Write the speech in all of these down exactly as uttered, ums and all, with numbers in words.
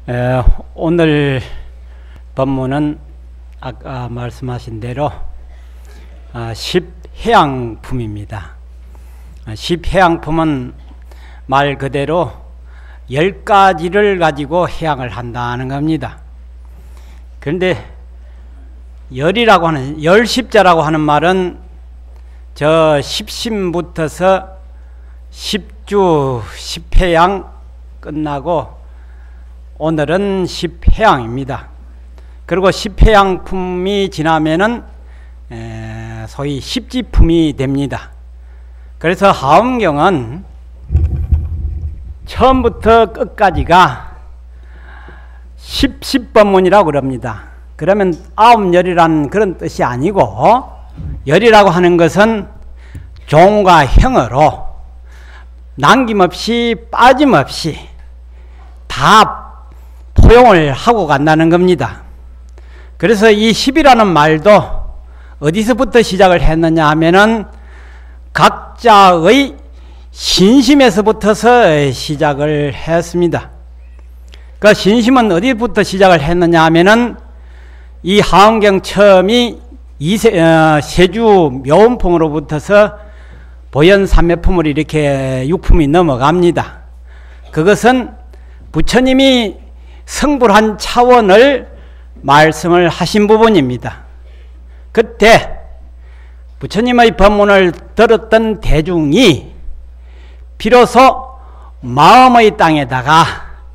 에, 오늘 법문은 아까 말씀하신 대로 아, 십해양품입니다. 아, 십해양품은 말 그대로 열 가지를 가지고 해양을 한다는 겁니다. 그런데 열이라고 하는, 열십자라고 하는 말은 저 십신부터서 십주, 십해양 끝나고 오늘은 십해양입니다. 그리고 십해양품이 지나면은 에, 소위 십지품이 됩니다. 그래서 하엄경은 처음부터 끝까지가 십십법문이라고 그럽니다. 그러면 아홉 열이라는 그런 뜻이 아니고, 열이라고 하는 것은 종과 형으로 남김없이 빠짐없이 다 포용을 하고 간다는 겁니다. 그래서 이 십이라는 말도 어디서부터 시작을 했느냐 하면은 각자의 신심에서부터서 시작을 했습니다. 그 신심은 어디부터 시작을 했느냐 하면은 이 하엄경 처음이 이세, 어, 세주 묘음품으로부터서 보현삼매품으로 이렇게 육품이 넘어갑니다. 그것은 부처님이 성불한 차원을 말씀을 하신 부분입니다. 그때 부처님의 법문을 들었던 대중이 비로소 마음의 땅에다가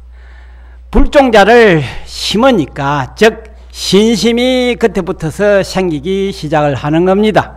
불종자를 심으니까, 즉 신심이 그때부터서 생기기 시작을 하는 겁니다.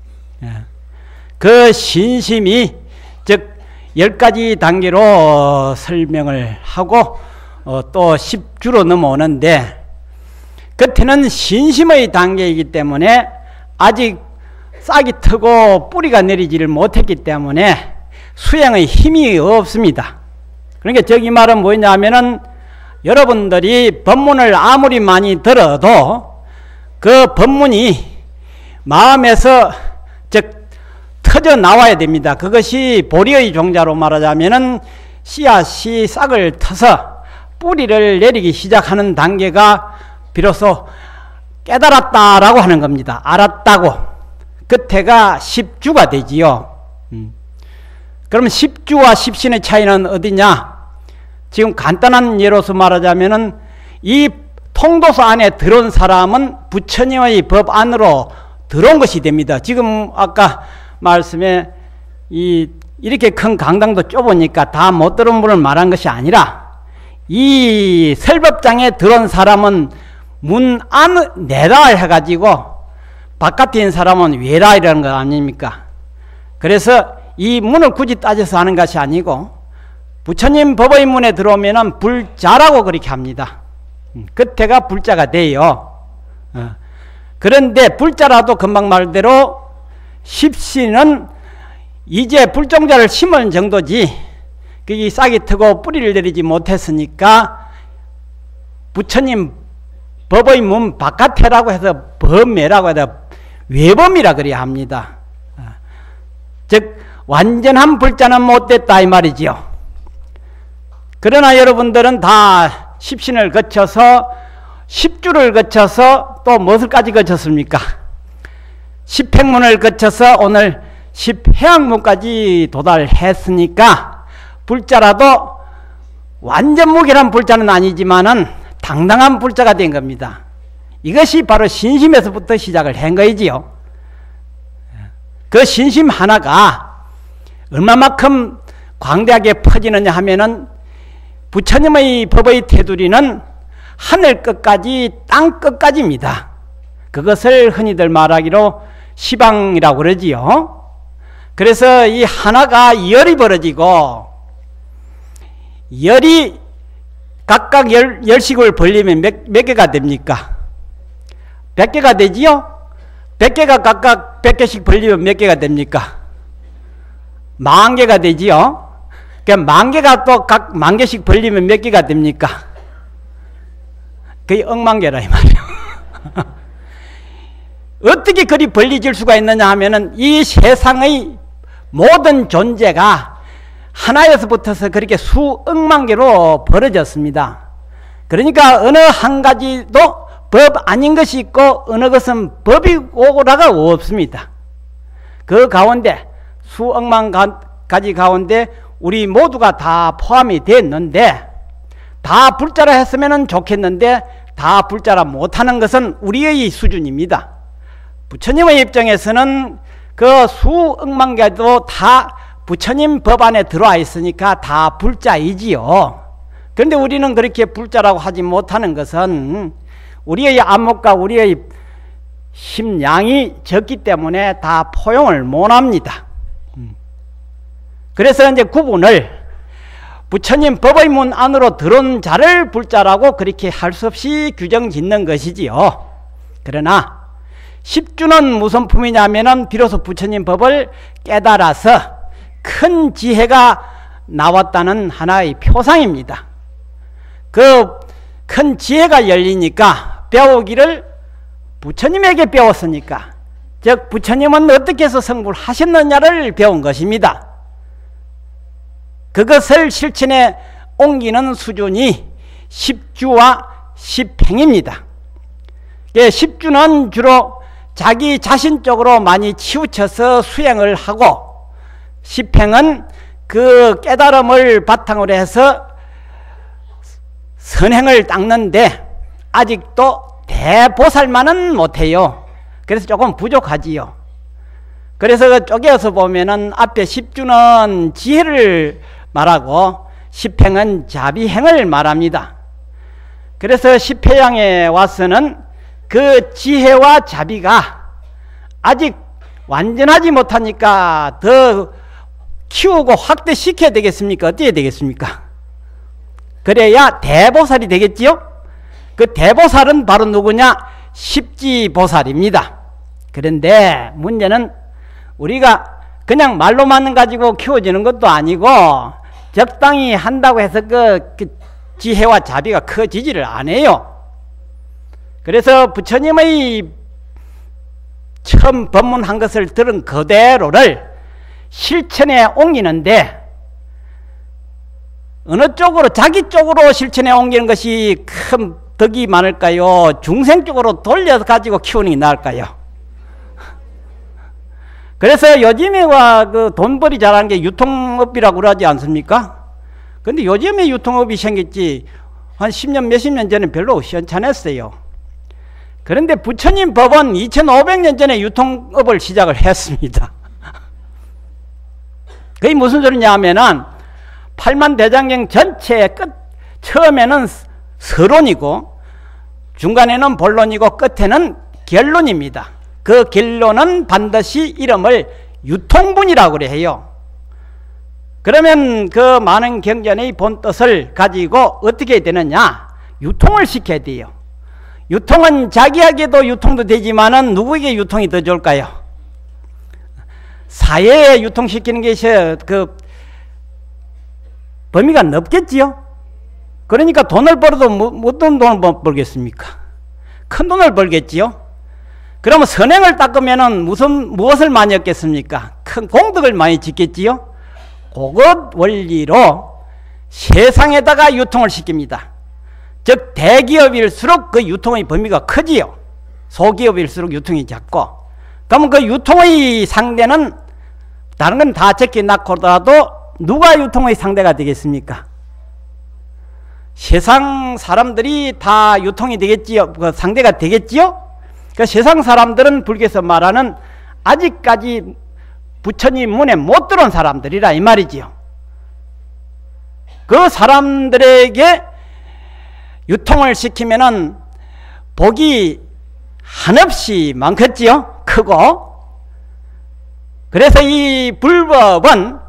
그 신심이 즉 열 가지 단계로 설명을 하고 어, 또 십주로 넘어오는데, 그때는 신심의 단계이기 때문에 아직 싹이 트고 뿌리가 내리지를 못했기 때문에 수행의 힘이 없습니다. 그러니까 저기 말은 뭐냐 하면은, 여러분들이 법문을 아무리 많이 들어도 그 법문이 마음에서 즉 터져 나와야 됩니다. 그것이 보리의 종자로 말하자면은 씨앗이 싹을 터서 뿌리를 내리기 시작하는 단계가 비로소 깨달았다라고 하는 겁니다. 알았다고. 그때가 십주가 되지요. 음. 그러면 십주와 십신의 차이는 어디냐? 지금 간단한 예로서 말하자면은 이 통도서 안에 들어온 사람은 부처님의 법 안으로 들어온 것이 됩니다. 지금 아까 말씀에 이 이렇게 큰 강당도 좁으니까 다 못 들어온 분을 말한 것이 아니라, 이 설법장에 들어온 사람은 문 안 내라 해가지고 바깥에 있는 사람은 외라 이라는 거 아닙니까? 그래서 이 문을 굳이 따져서 하는 것이 아니고, 부처님 법의 문에 들어오면은 불자라고 그렇게 합니다. 그때가 불자가 돼요. 어. 그런데 불자라도 금방 말대로 십신은 이제 불종자를 심은 정도지, 그게 싹이 트고 뿌리를 내리지 못했으니까 부처님 법의 문 바깥에라고 해서 범매라고 해서 외범이라 그래야 합니다. 어. 즉 완전한 불자는 못됐다 이 말이지요. 그러나 여러분들은 다 십신을 거쳐서 십주를 거쳐서 또 무엇을까지 거쳤습니까? 십행문을 거쳐서 오늘 십해양문까지 도달했으니까 불자라도 완전 무결한 불자는 아니지만은 당당한 불자가 된 겁니다. 이것이 바로 신심에서부터 시작을 한 거이지요. 그 신심 하나가 얼마만큼 광대하게 퍼지느냐 하면은, 부처님의 법의 테두리는 하늘 끝까지 땅 끝까지입니다. 그것을 흔히들 말하기로 시방이라고 그러지요. 그래서 이 하나가 열이 벌어지고, 열이 각각 열, 열씩을 벌리면 몇, 몇 개가 됩니까? 백 개가 되지요? 백 개가 각각 백 개씩 벌리면 몇 개가 됩니까? 만 개가 되지요? 그러니까 만 개가 또 각 만 개씩 벌리면 몇 개가 됩니까? 거의 억만 개라 이 말이에요. 어떻게 그리 벌리질 수가 있느냐 하면은, 이 세상의 모든 존재가 하나에서부터서 그렇게 수억만 개로 벌어졌습니다. 그러니까 어느 한 가지도 법 아닌 것이 있고 어느 것은 법이고라가 없습니다. 그 가운데 수억만 가지 가운데 우리 모두가 다 포함이 됐는데, 다 불자라 했으면 좋겠는데 다 불자라 못하는 것은 우리의 수준입니다. 부처님의 입장에서는 그 수억만 개도 다 부처님 법 안에 들어와 있으니까 다 불자이지요. 그런데 우리는 그렇게 불자라고 하지 못하는 것은 우리의 안목과 우리의 심량이 적기 때문에 다 포용을 못합니다. 그래서 이제 구분을 부처님 법의 문 안으로 들어온 자를 불자라고 그렇게 할 수 없이 규정 짓는 것이지요. 그러나 십주는 무슨 품이냐면은 비로소 부처님 법을 깨달아서 큰 지혜가 나왔다는 하나의 표상입니다. 그 큰 지혜가 열리니까 배우기를 부처님에게 배웠으니까, 즉 부처님은 어떻게 해서 성불 하셨느냐를 배운 것입니다. 그것을 실천에 옮기는 수준이 십주와 십행입니다. 십주는 주로 자기 자신 쪽으로 많이 치우쳐서 수행을 하고, 십행은 그 깨달음을 바탕으로 해서 선행을 닦는데 아직도 대보살만은 못해요. 그래서 조금 부족하지요. 그래서 쪼개서 보면은 앞에 십주는 지혜를 말하고 십행은 자비행을 말합니다. 그래서 십회양에 와서는 그 지혜와 자비가 아직 완전하지 못하니까 더 키우고 확대시켜야 되겠습니까? 어떻게 되겠습니까? 그래야 대보살이 되겠지요? 그 대보살은 바로 누구냐? 십지보살입니다. 그런데 문제는 우리가 그냥 말로만 가지고 키워지는 것도 아니고 적당히 한다고 해서 그, 그 지혜와 자비가 커지지를 않아요. 그래서 부처님의 처음 법문한 것을 들은 그대로를 실천에 옮기는데, 어느 쪽으로, 자기 쪽으로 실천에 옮기는 것이 큰 덕이 많을까요? 중생 쪽으로 돌려서 가지고 키우는 게 나을까요? 그래서 요즘에 와 그 돈벌이 잘하는 게 유통업이라고 그러지 않습니까? 근데 요즘에 유통업이 생겼지 한 십 년 몇십 년 전에 별로 시원찮았어요. 그런데 부처님 법은 이천오백 년 전에 유통업을 시작을 했습니다. 그게 무슨 소리냐 하면은 팔만 대장경 전체의 끝, 처음에는 서론이고 중간에는 본론이고 끝에는 결론입니다. 그 결론은 반드시 이름을 유통분이라고 그래 해요. 그러면 그 많은 경전의 본뜻을 가지고 어떻게 되느냐? 유통을 시켜야 돼요. 유통은 자기에게도 유통도 되지만은 누구에게 유통이 더 좋을까요? 사회에 유통시키는 것이 그 범위가 넓겠지요? 그러니까 돈을 벌어도 뭐, 어떤 돈을 벌겠습니까? 큰 돈을 벌겠지요? 그러면 선행을 닦으면은 무슨, 무엇을 많이 얻겠습니까? 큰 공덕을 많이 짓겠지요? 그것 원리로 세상에다가 유통을 시킵니다. 즉, 대기업일수록 그 유통의 범위가 크지요? 소기업일수록 유통이 작고. 그러면 그 유통의 상대는 다른 건 다 제껴놓고라도 누가 유통의 상대가 되겠습니까? 세상 사람들이 다 유통이 되겠지요? 그 상대가 되겠지요? 그 세상 사람들은 불교에서 말하는 아직까지 부처님 문에 못 들어온 사람들이라 이 말이지요. 그 사람들에게 유통을 시키면은 복이 한없이 많겠지요? 크고. 그래서 이 불법은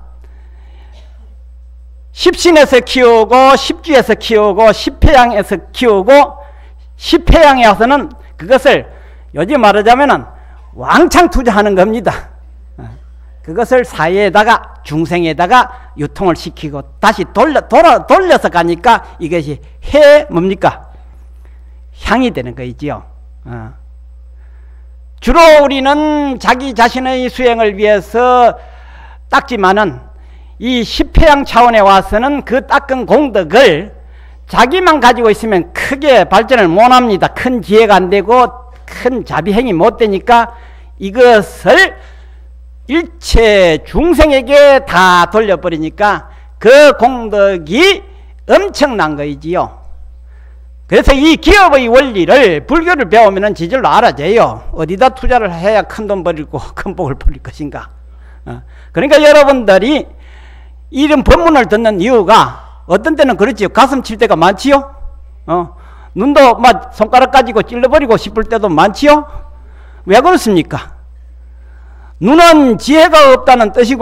십신에서 키우고 십주에서 키우고 십회양에서 키우고 십회양에 와서는 그것을 요즘 말하자면은 왕창 투자하는 겁니다. 그것을 사회에다가 중생에다가 유통을 시키고 다시 돌려, 돌아, 돌려서 가니까 이것이 해 뭡니까? 향이 되는 거이지요. 어. 주로 우리는 자기 자신의 수행을 위해서 닦지만은 이 십회양 차원에 와서는 그 닦은 공덕을 자기만 가지고 있으면 크게 발전을 못합니다. 큰 지혜가 안 되고 큰 자비행이 못 되니까 이것을 일체 중생에게 다 돌려버리니까 그 공덕이 엄청난 거이지요. 그래서 이 기업의 원리를 불교를 배우면 지질로 알아져요. 어디다 투자를 해야 큰 돈 벌이고 큰 복을 벌일 것인가. 어. 그러니까 여러분들이 이런 법문을 듣는 이유가 어떤 때는 그렇지요. 가슴 칠 때가 많지요. 어. 눈도 막 손가락 가지고 찔러버리고 싶을 때도 많지요. 왜 그렇습니까? 눈은 지혜가 없다는 뜻이고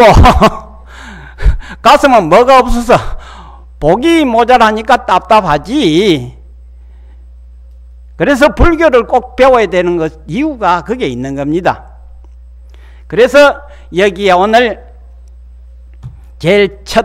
가슴은 뭐가 없어서 복이 모자라니까 답답하지. 그래서 불교를 꼭 배워야 되는 것 이유가 그게 있는 겁니다. 그래서 여기에 오늘 제일 첫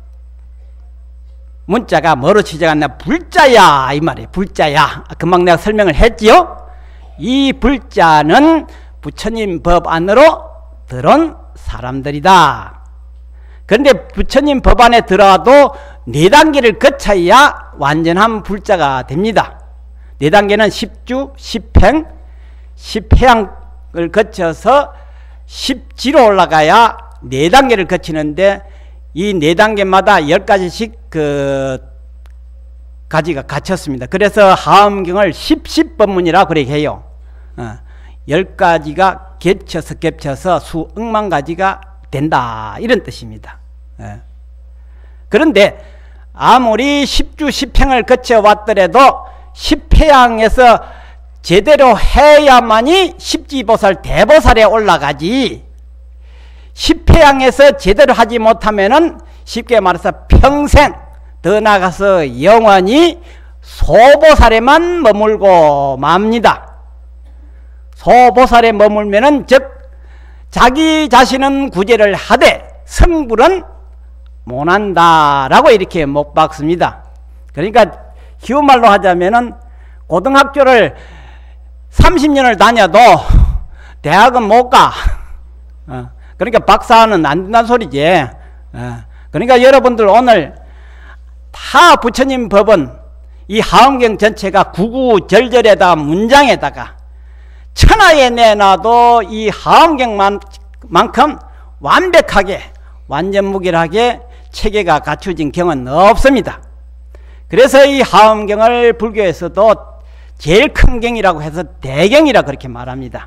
문자가 뭐로 시작하냐? 불자야 이 말이에요. 불자야. 금방 내가 설명을 했지요. 이 불자는 부처님 법 안으로 들어온 사람들이다. 그런데 부처님 법 안에 들어와도 네 단계를 거쳐야 완전한 불자가 됩니다. 네 단계는 십주, 십행, 십해양을 거쳐서 십지로 올라가야 네 단계를 거치는데 이 네 단계마다 열 가지씩 그 가지가 갇혔습니다. 그래서 하엄경을 십십법문이라고 그렇게 해요. 어, 열 가지가 겹쳐서 겹쳐서 수억만 가지가 된다 이런 뜻입니다. 예. 그런데 아무리 십주 십행을 거쳐왔더라도 십회양에서 제대로 해야만이 십지보살 대보살에 올라가지, 십회양에서 제대로 하지 못하면은 쉽게 말해서 평생 더 나가서 영원히 소보살에만 머물고 맙니다. 소보살에 머물면은 즉 자기 자신은 구제를 하되 성불은 못한다라고 이렇게 못 박습니다. 그러니까 쉬운 말로 하자면은 고등학교를 삼십 년을 다녀도 대학은 못 가. 어, 그러니까 박사는 안 된다는 소리지. 어, 그러니까 여러분들 오늘 다 부처님 법은 이 하엄경 전체가 구구절절에다가 문장에다가 천하에 내놔도 이 하엄경만큼 완벽하게 완전무결하게 체계가 갖춰진 경은 없습니다. 그래서 이 하엄경을 불교에서도 제일 큰 경이라고 해서 대경이라 그렇게 말합니다.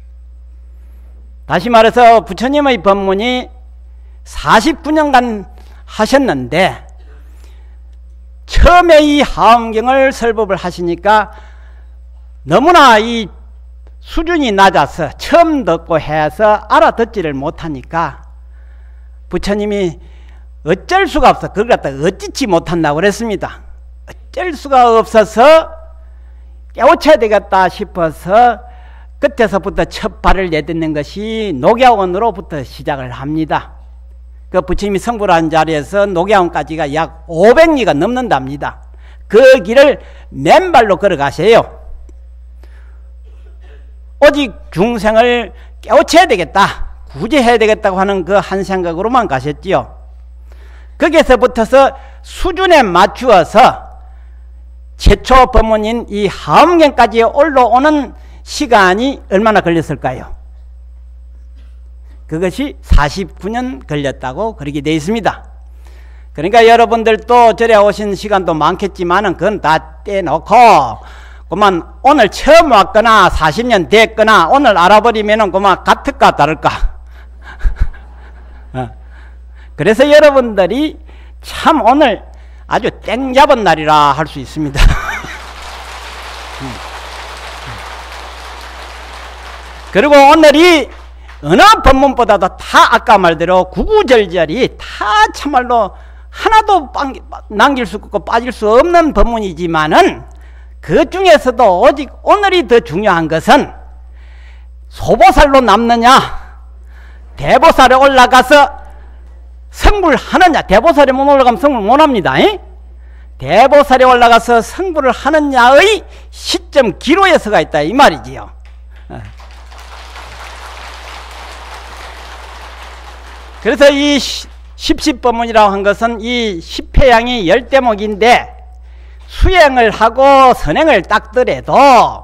다시 말해서 부처님의 법문이 사십구 년간 하셨는데 처음에 이 하엄경을 설법을 하시니까 너무나 이 수준이 낮아서 처음 듣고 해서 알아듣지를 못하니까 부처님이 어쩔 수가 없어. 그걸 갖다 어찌치 못한다고 그랬습니다. 어쩔 수가 없어서 깨우쳐야 되겠다 싶어서 끝에서부터 첫 발을 내딛는 것이 녹야원으로부터 시작을 합니다. 그 부처님이 성불한 자리에서 녹야원까지가 약 오백 리가 넘는답니다. 그 길을 맨발로 걸어가세요. 오직 중생을 깨우쳐야 되겠다, 구제해야 되겠다고 하는 그 한 생각으로만 가셨지요. 거기에서부터서 수준에 맞추어서 최초 법문인 이 하엄경까지 올라오는 시간이 얼마나 걸렸을까요? 그것이 사십구 년 걸렸다고 그렇게 되어 있습니다. 그러니까 여러분들도 절에 오신 시간도 많겠지만은 그건 다 떼놓고 그만 오늘 처음 왔거나 사십 년 됐거나 오늘 알아버리면은 그만 같을까 다를까. 어. 그래서 여러분들이 참 오늘 아주 땡 잡은 날이라 할 수 있습니다. 음. 그리고 오늘이 어느 법문보다도 다 아까 말대로 구구절절이 다 참말로 하나도 남길 수 없고 빠질 수 없는 법문이지만은 그 중에서도 오직 오늘이 더 중요한 것은 소보살로 남느냐 대보살에 올라가서 성불하느냐. 대보살에 못 올라가면 성불 못합니다. 에? 대보살에 올라가서 성불을 하느냐의 시점 기로에서가 있다 이 말이지요. 그래서 이 십십법문이라고 한 것은 이 십회양이 열 대목인데 수행을 하고 선행을 닦더라도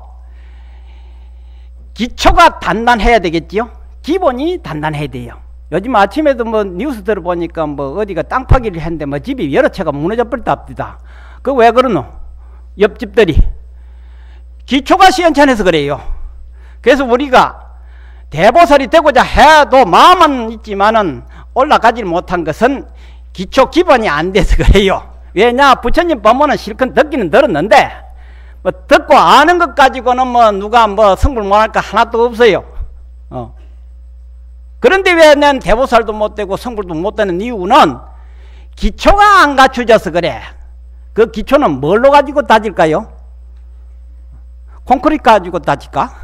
기초가 단단해야 되겠지요. 기본이 단단해야 돼요. 요즘 아침에도 뭐 뉴스 들어보니까 뭐 어디가 땅 파기를 했는데 뭐 집이 여러 채가 무너져 버렸답니다. 그 왜 그러노? 옆집들이 기초가 시원찮아서 그래요. 그래서 우리가 대보살이 되고자 해도 마음은 있지만은 올라가지 못한 것은 기초 기본이 안 돼서 그래요. 왜냐? 부처님 법문은 실컷 듣기는 들었는데 뭐 듣고 아는 것 가지고는 뭐 누가 뭐 성불 못할 거 하나도 없어요. 어. 그런데 왜 난 대보살도 못 되고 성불도 못 되는 이유는 기초가 안 갖춰져서 그래. 그 기초는 뭘로 가지고 다질까요? 콘크리트 가지고 다질까?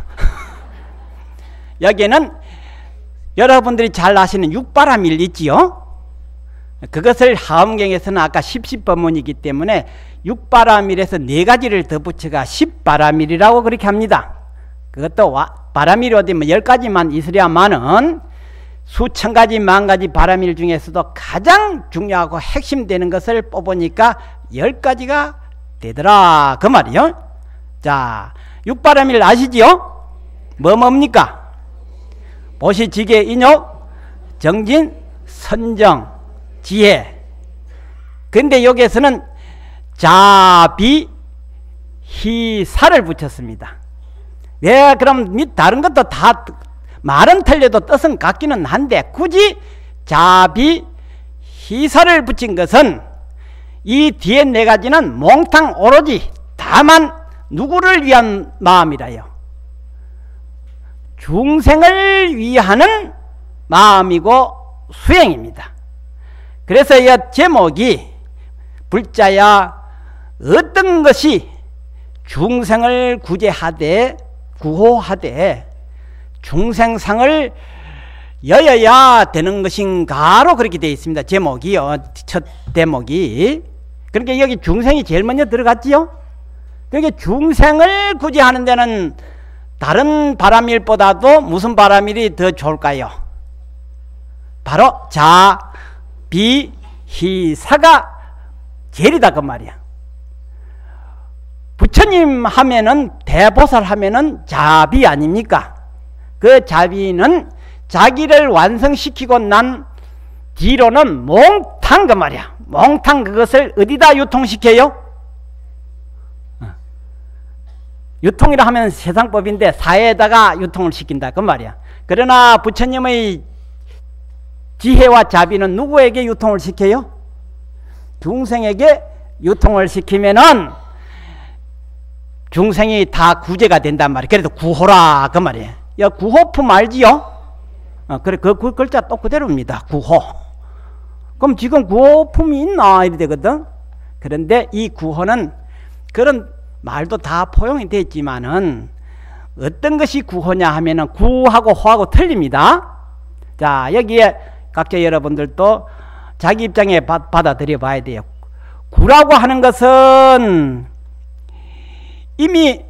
여기에는 여러분들이 잘 아시는 육바라밀 있지요? 그것을 하엄경에서는 아까 십십법문이기 때문에 육바라밀에서 네 가지를 더 붙여가 십바라밀이라고 그렇게 합니다. 그것도 와, 바라밀이 어디 뭐 열 가지만 있으려면은 수천 가지 만 가지 바라밀 중에서도 가장 중요하고 핵심되는 것을 뽑으니까 열 가지가 되더라 그 말이요. 자, 육바라밀 아시지요? 뭐 뭡니까? 보시지계 인욕 정진 선정 지혜. 근데 여기에서는 자비 희사를 붙였습니다. 네, 그럼 다른 것도 다 말은 틀려도 뜻은 같기는 한데 굳이 자비 희사를 붙인 것은 이 뒤에 네 가지는 몽탕 오로지 다만 누구를 위한 마음이라요? 중생을 위하는 마음이고 수행입니다. 그래서 이 제목이 불자야 어떤 것이 중생을 구제하되 구호하되 중생상을 여여야 되는 것인가로 그렇게 되어 있습니다. 제목이요. 첫 대목이. 그러니까 여기 중생이 제일 먼저 들어갔지요. 그러니까 중생을 구제하는 데는 다른 바라밀보다도 무슨 바라밀이 더 좋을까요? 바로 자, 비, 희, 사가 제일이다 그 말이야. 부처님 하면은 대보살 하면은 자비 아닙니까? 그 자비는 자기를 완성시키고 난 뒤로는 몽탕 그 말이야. 몽탕 그것을 어디다 유통시켜요? 유통이라 하면 세상법인데 사회에다가 유통을 시킨다 그 말이야. 그러나 부처님의 지혜와 자비는 누구에게 유통을 시켜요? 중생에게 유통을 시키면은 중생이 다 구제가 된단 말이야. 그래도 구호라 그 말이야. 야, 구호품 알지요? 어, 그래, 그, 그 글자 또 그대로입니다. 구호. 그럼 지금 구호품이 있나? 이래 되거든. 그런데 이 구호는 그런 말도 다 포용이 되었지만은 어떤 것이 구호냐 하면은 구하고 호하고 틀립니다. 자, 여기에 각자 여러분들도 자기 입장에 바, 받아들여 봐야 돼요. 구라고 하는 것은 이미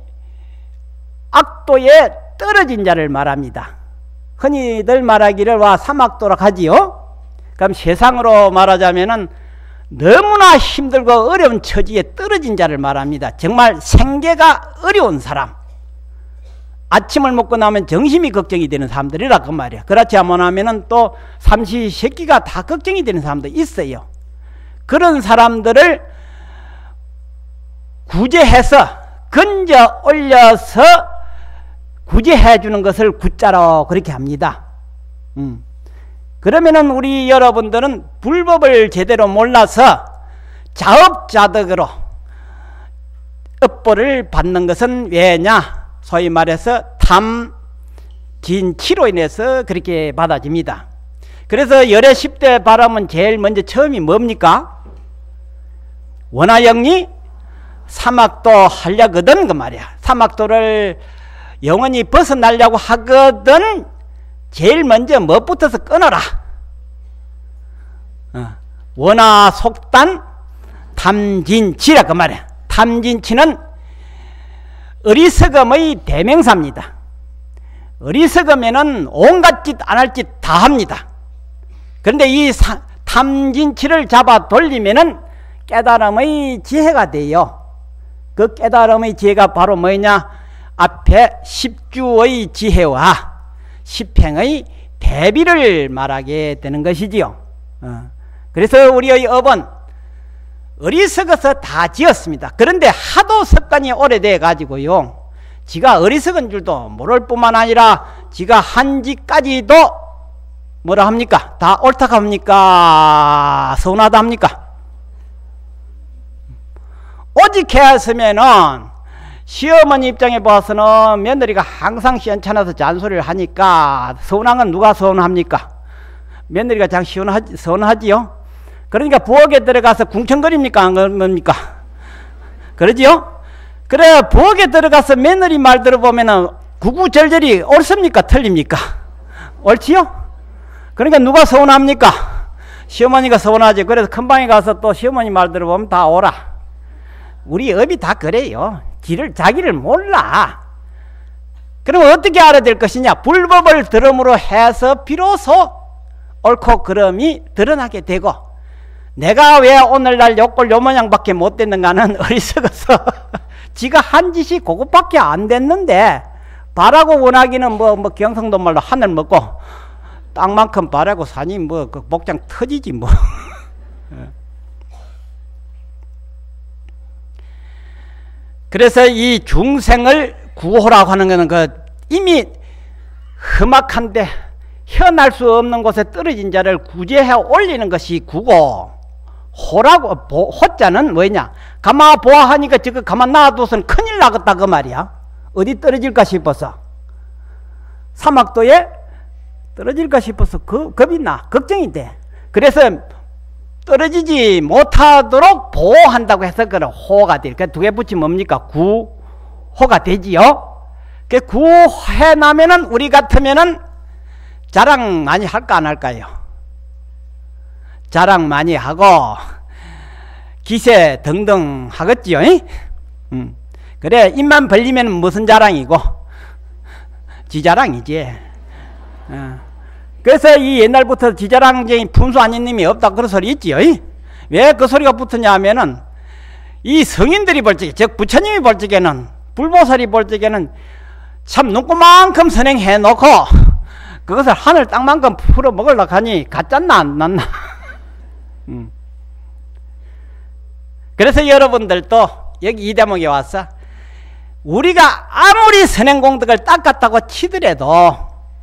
악도에 떨어진 자를 말합니다. 흔히들 말하기를 와 사막도라 하지요. 그럼 세상으로 말하자면은 너무나 힘들고 어려운 처지에 떨어진 자를 말합니다. 정말 생계가 어려운 사람, 아침을 먹고 나면 정신이 걱정이 되는 사람들이라 그 말이야. 그렇지 않으면은 또 삼시세끼가 다 걱정이 되는 사람도 있어요. 그런 사람들을 구제해서 건져 올려서 구제해 주는 것을 구자로 그렇게 합니다. 음. 그러면은 우리 여러분들은 불법을 제대로 몰라서 자업자득으로 업보를 받는 것은 왜냐? 소위 말해서 탐, 진, 치로 인해서 그렇게 받아집니다. 그래서 열애 십 대 바람은 제일 먼저 처음이 뭡니까? 원하영리 사막도 하려거든 그 말이야. 사막도를 영원히 벗어나려고 하거든 제일 먼저 뭐부터서 끊어라. 어. 원하 속단 탐진치라 그 말이야. 탐진치는 어리석음의 대명사입니다. 어리석으면은 온갖 짓 안 할 짓 다 합니다. 그런데 이 사, 탐진치를 잡아 돌리면은 깨달음의 지혜가 돼요. 그 깨달음의 지혜가 바로 뭐냐? 앞에 십주의 지혜와 십행의 대비를 말하게 되는 것이지요. 어. 그래서 우리의 업은 어리석어서 다 지었습니다. 그런데 하도 습관이 오래돼 가지고요, 지가 어리석은 줄도 모를 뿐만 아니라 지가 한 짓까지도 뭐라 합니까? 다 옳다고 합니까? 서운하다 합니까? 오직 했으면은 시어머니 입장에 봐서는 며느리가 항상 시원찮아서 잔소리를 하니까 서운한 건 누가 서운합니까? 며느리가 장 시원하지, 서운하지요? 그러니까 부엌에 들어가서 궁청거립니까? 안 그럽니까? 그러지요? 그래, 부엌에 들어가서 며느리 말 들어보면은 구구절절이 옳습니까? 틀립니까? 옳지요? 그러니까 누가 서운합니까? 시어머니가 서운하지. 그래서 큰방에 가서 또 시어머니 말 들어보면 다 오라. 우리 업이 다 그래요. 지를, 자기를 몰라. 그러면 어떻게 알아야 될 것이냐? 불법을 들음으로 해서 비로소 옳고 그름이 드러나게 되고, 내가 왜 오늘날 요꼴 요 모양밖에 못 됐는가는 어리석어서 지가 한 짓이 그것밖에 안 됐는데, 바라고 원하기는 뭐, 뭐 경상도 말로 하늘 먹고 땅만큼 바라고 사니 뭐 그 목장 터지지 뭐. 그래서 이 중생을 구호라고 하는 것은 그 이미 험악한데 헤어날 수 없는 곳에 떨어진 자를 구제해 올리는 것이 구고, 호라고, 보, 호자는 뭐냐? 가만 보아하니까 지금 가만 놔둬서는 큰일 나겠다 그 말이야. 어디 떨어질까 싶어서, 사막도에 떨어질까 싶어서 그, 겁이 나, 걱정이 돼. 그래서 떨어지지 못하도록 보호한다고 해서 그 호가 돼. 두 개 붙이면 뭡니까? 구호가 되지요. 그 구호해 나면은 우리 같으면은 자랑 많이 할까 안 할까요? 자랑 많이 하고 기세 등등 하겠지요. 음. 그래, 입만 벌리면 무슨 자랑이고? 지 자랑이지. 어. 그래서 이 옛날부터 지자랑쟁이 분수 아닌님이 없다 그런 소리 있지요. 왜 그 소리가 붙었냐 하면은 이 성인들이 볼 적에, 즉 부처님이 볼 적에는, 불보살이 볼 적에는 참 눈꽃만큼 선행해 놓고 그것을 하늘 땅만큼 풀어 먹으려고 하니 가짜나 안 났나? 음. 그래서 여러분들도 여기 이 대목에 와서 우리가 아무리 선행공덕을 닦았다고 치더라도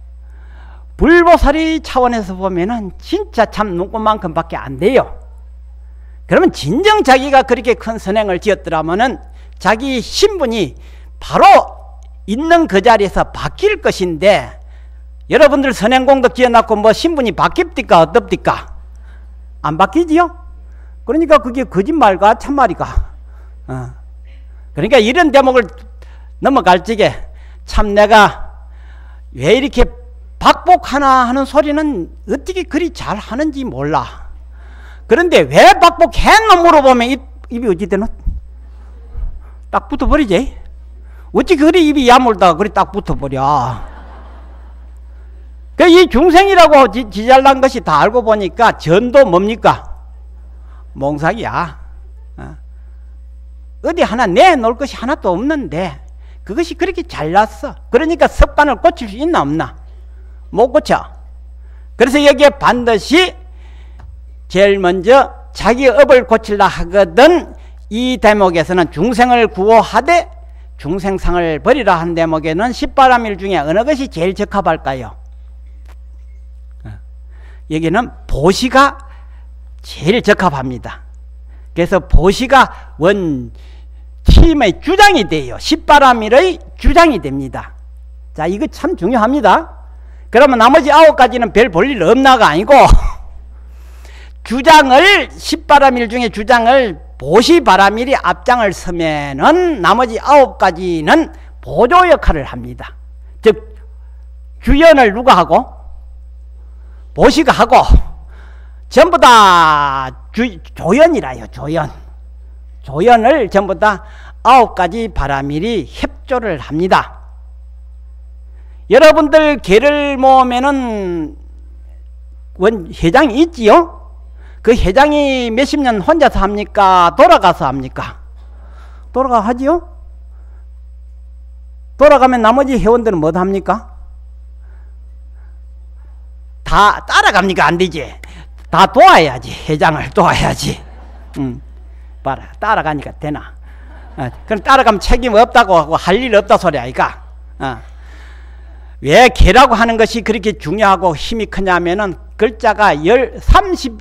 불보살이 차원에서 보면은 진짜 참 눈꽃만큼 밖에 안 돼요. 그러면 진정 자기가 그렇게 큰 선행을 지었더라면은 자기 신분이 바로 있는 그 자리에서 바뀔 것인데, 여러분들 선행공덕 지어놨고 뭐 신분이 바뀝니까? 어떻습니까? 안 바뀌지요? 그러니까 그게 거짓말과 참말이가. 어. 그러니까 이런 대목을 넘어갈 적에 참 내가 왜 이렇게 박복하나 하는 소리는 어떻게 그리 잘 하는지 몰라. 그런데 왜 박복했노 물어보면 입, 입이 어찌 되노? 딱 붙어버리지. 어찌 그리 입이 야물다가 그리 딱 붙어버려. 그 이 중생이라고 지, 지잘난 것이 다 알고 보니까 전도 뭡니까? 몽삭이야. 어. 어디 하나 내놓을 것이 하나도 없는데 그것이 그렇게 잘났어. 그러니까 습관을 고칠 수 있나 없나? 못 고쳐. 그래서 여기에 반드시 제일 먼저 자기 업을 고치려 하거든. 이 대목에서는 중생을 구호하되 중생상을 버리라 한 대목에는 십바람일 중에 어느 것이 제일 적합할까요? 여기는 보시가 제일 적합합니다. 그래서 보시가 원 팀의 주장이 돼요. 십바람일의 주장이 됩니다. 자, 이거 참 중요합니다. 그러면 나머지 아홉 가지는 별 볼 일 없나가 아니고 주장을, 십바람일 중에 주장을 보시바람일이 앞장을 서면은 나머지 아홉 가지는 보조 역할을 합니다. 즉 주연을 누가 하고? 보시가 하고 전부 다 주, 조연이라요. 조연. 조연을 전부 다 아홉 가지 바람일이 협조를 합니다. 여러분들 개를 모으면은 원 회장이 있지요? 그 회장이 몇십 년 혼자서 합니까? 돌아가서 합니까? 돌아가 하지요? 돌아가면 나머지 회원들은 뭐 합니까? 다 따라갑니까? 안 되지. 다 도와야지. 회장을 도와야지. 음, 봐라. 따라가니까 되나? 어, 그럼 따라가면 책임 없다고 하고 할 일 없다 소리 아이가? 어. 왜 개라고 하는 것이 그렇게 중요하고 힘이 크냐면은 글자가 열, 삼십,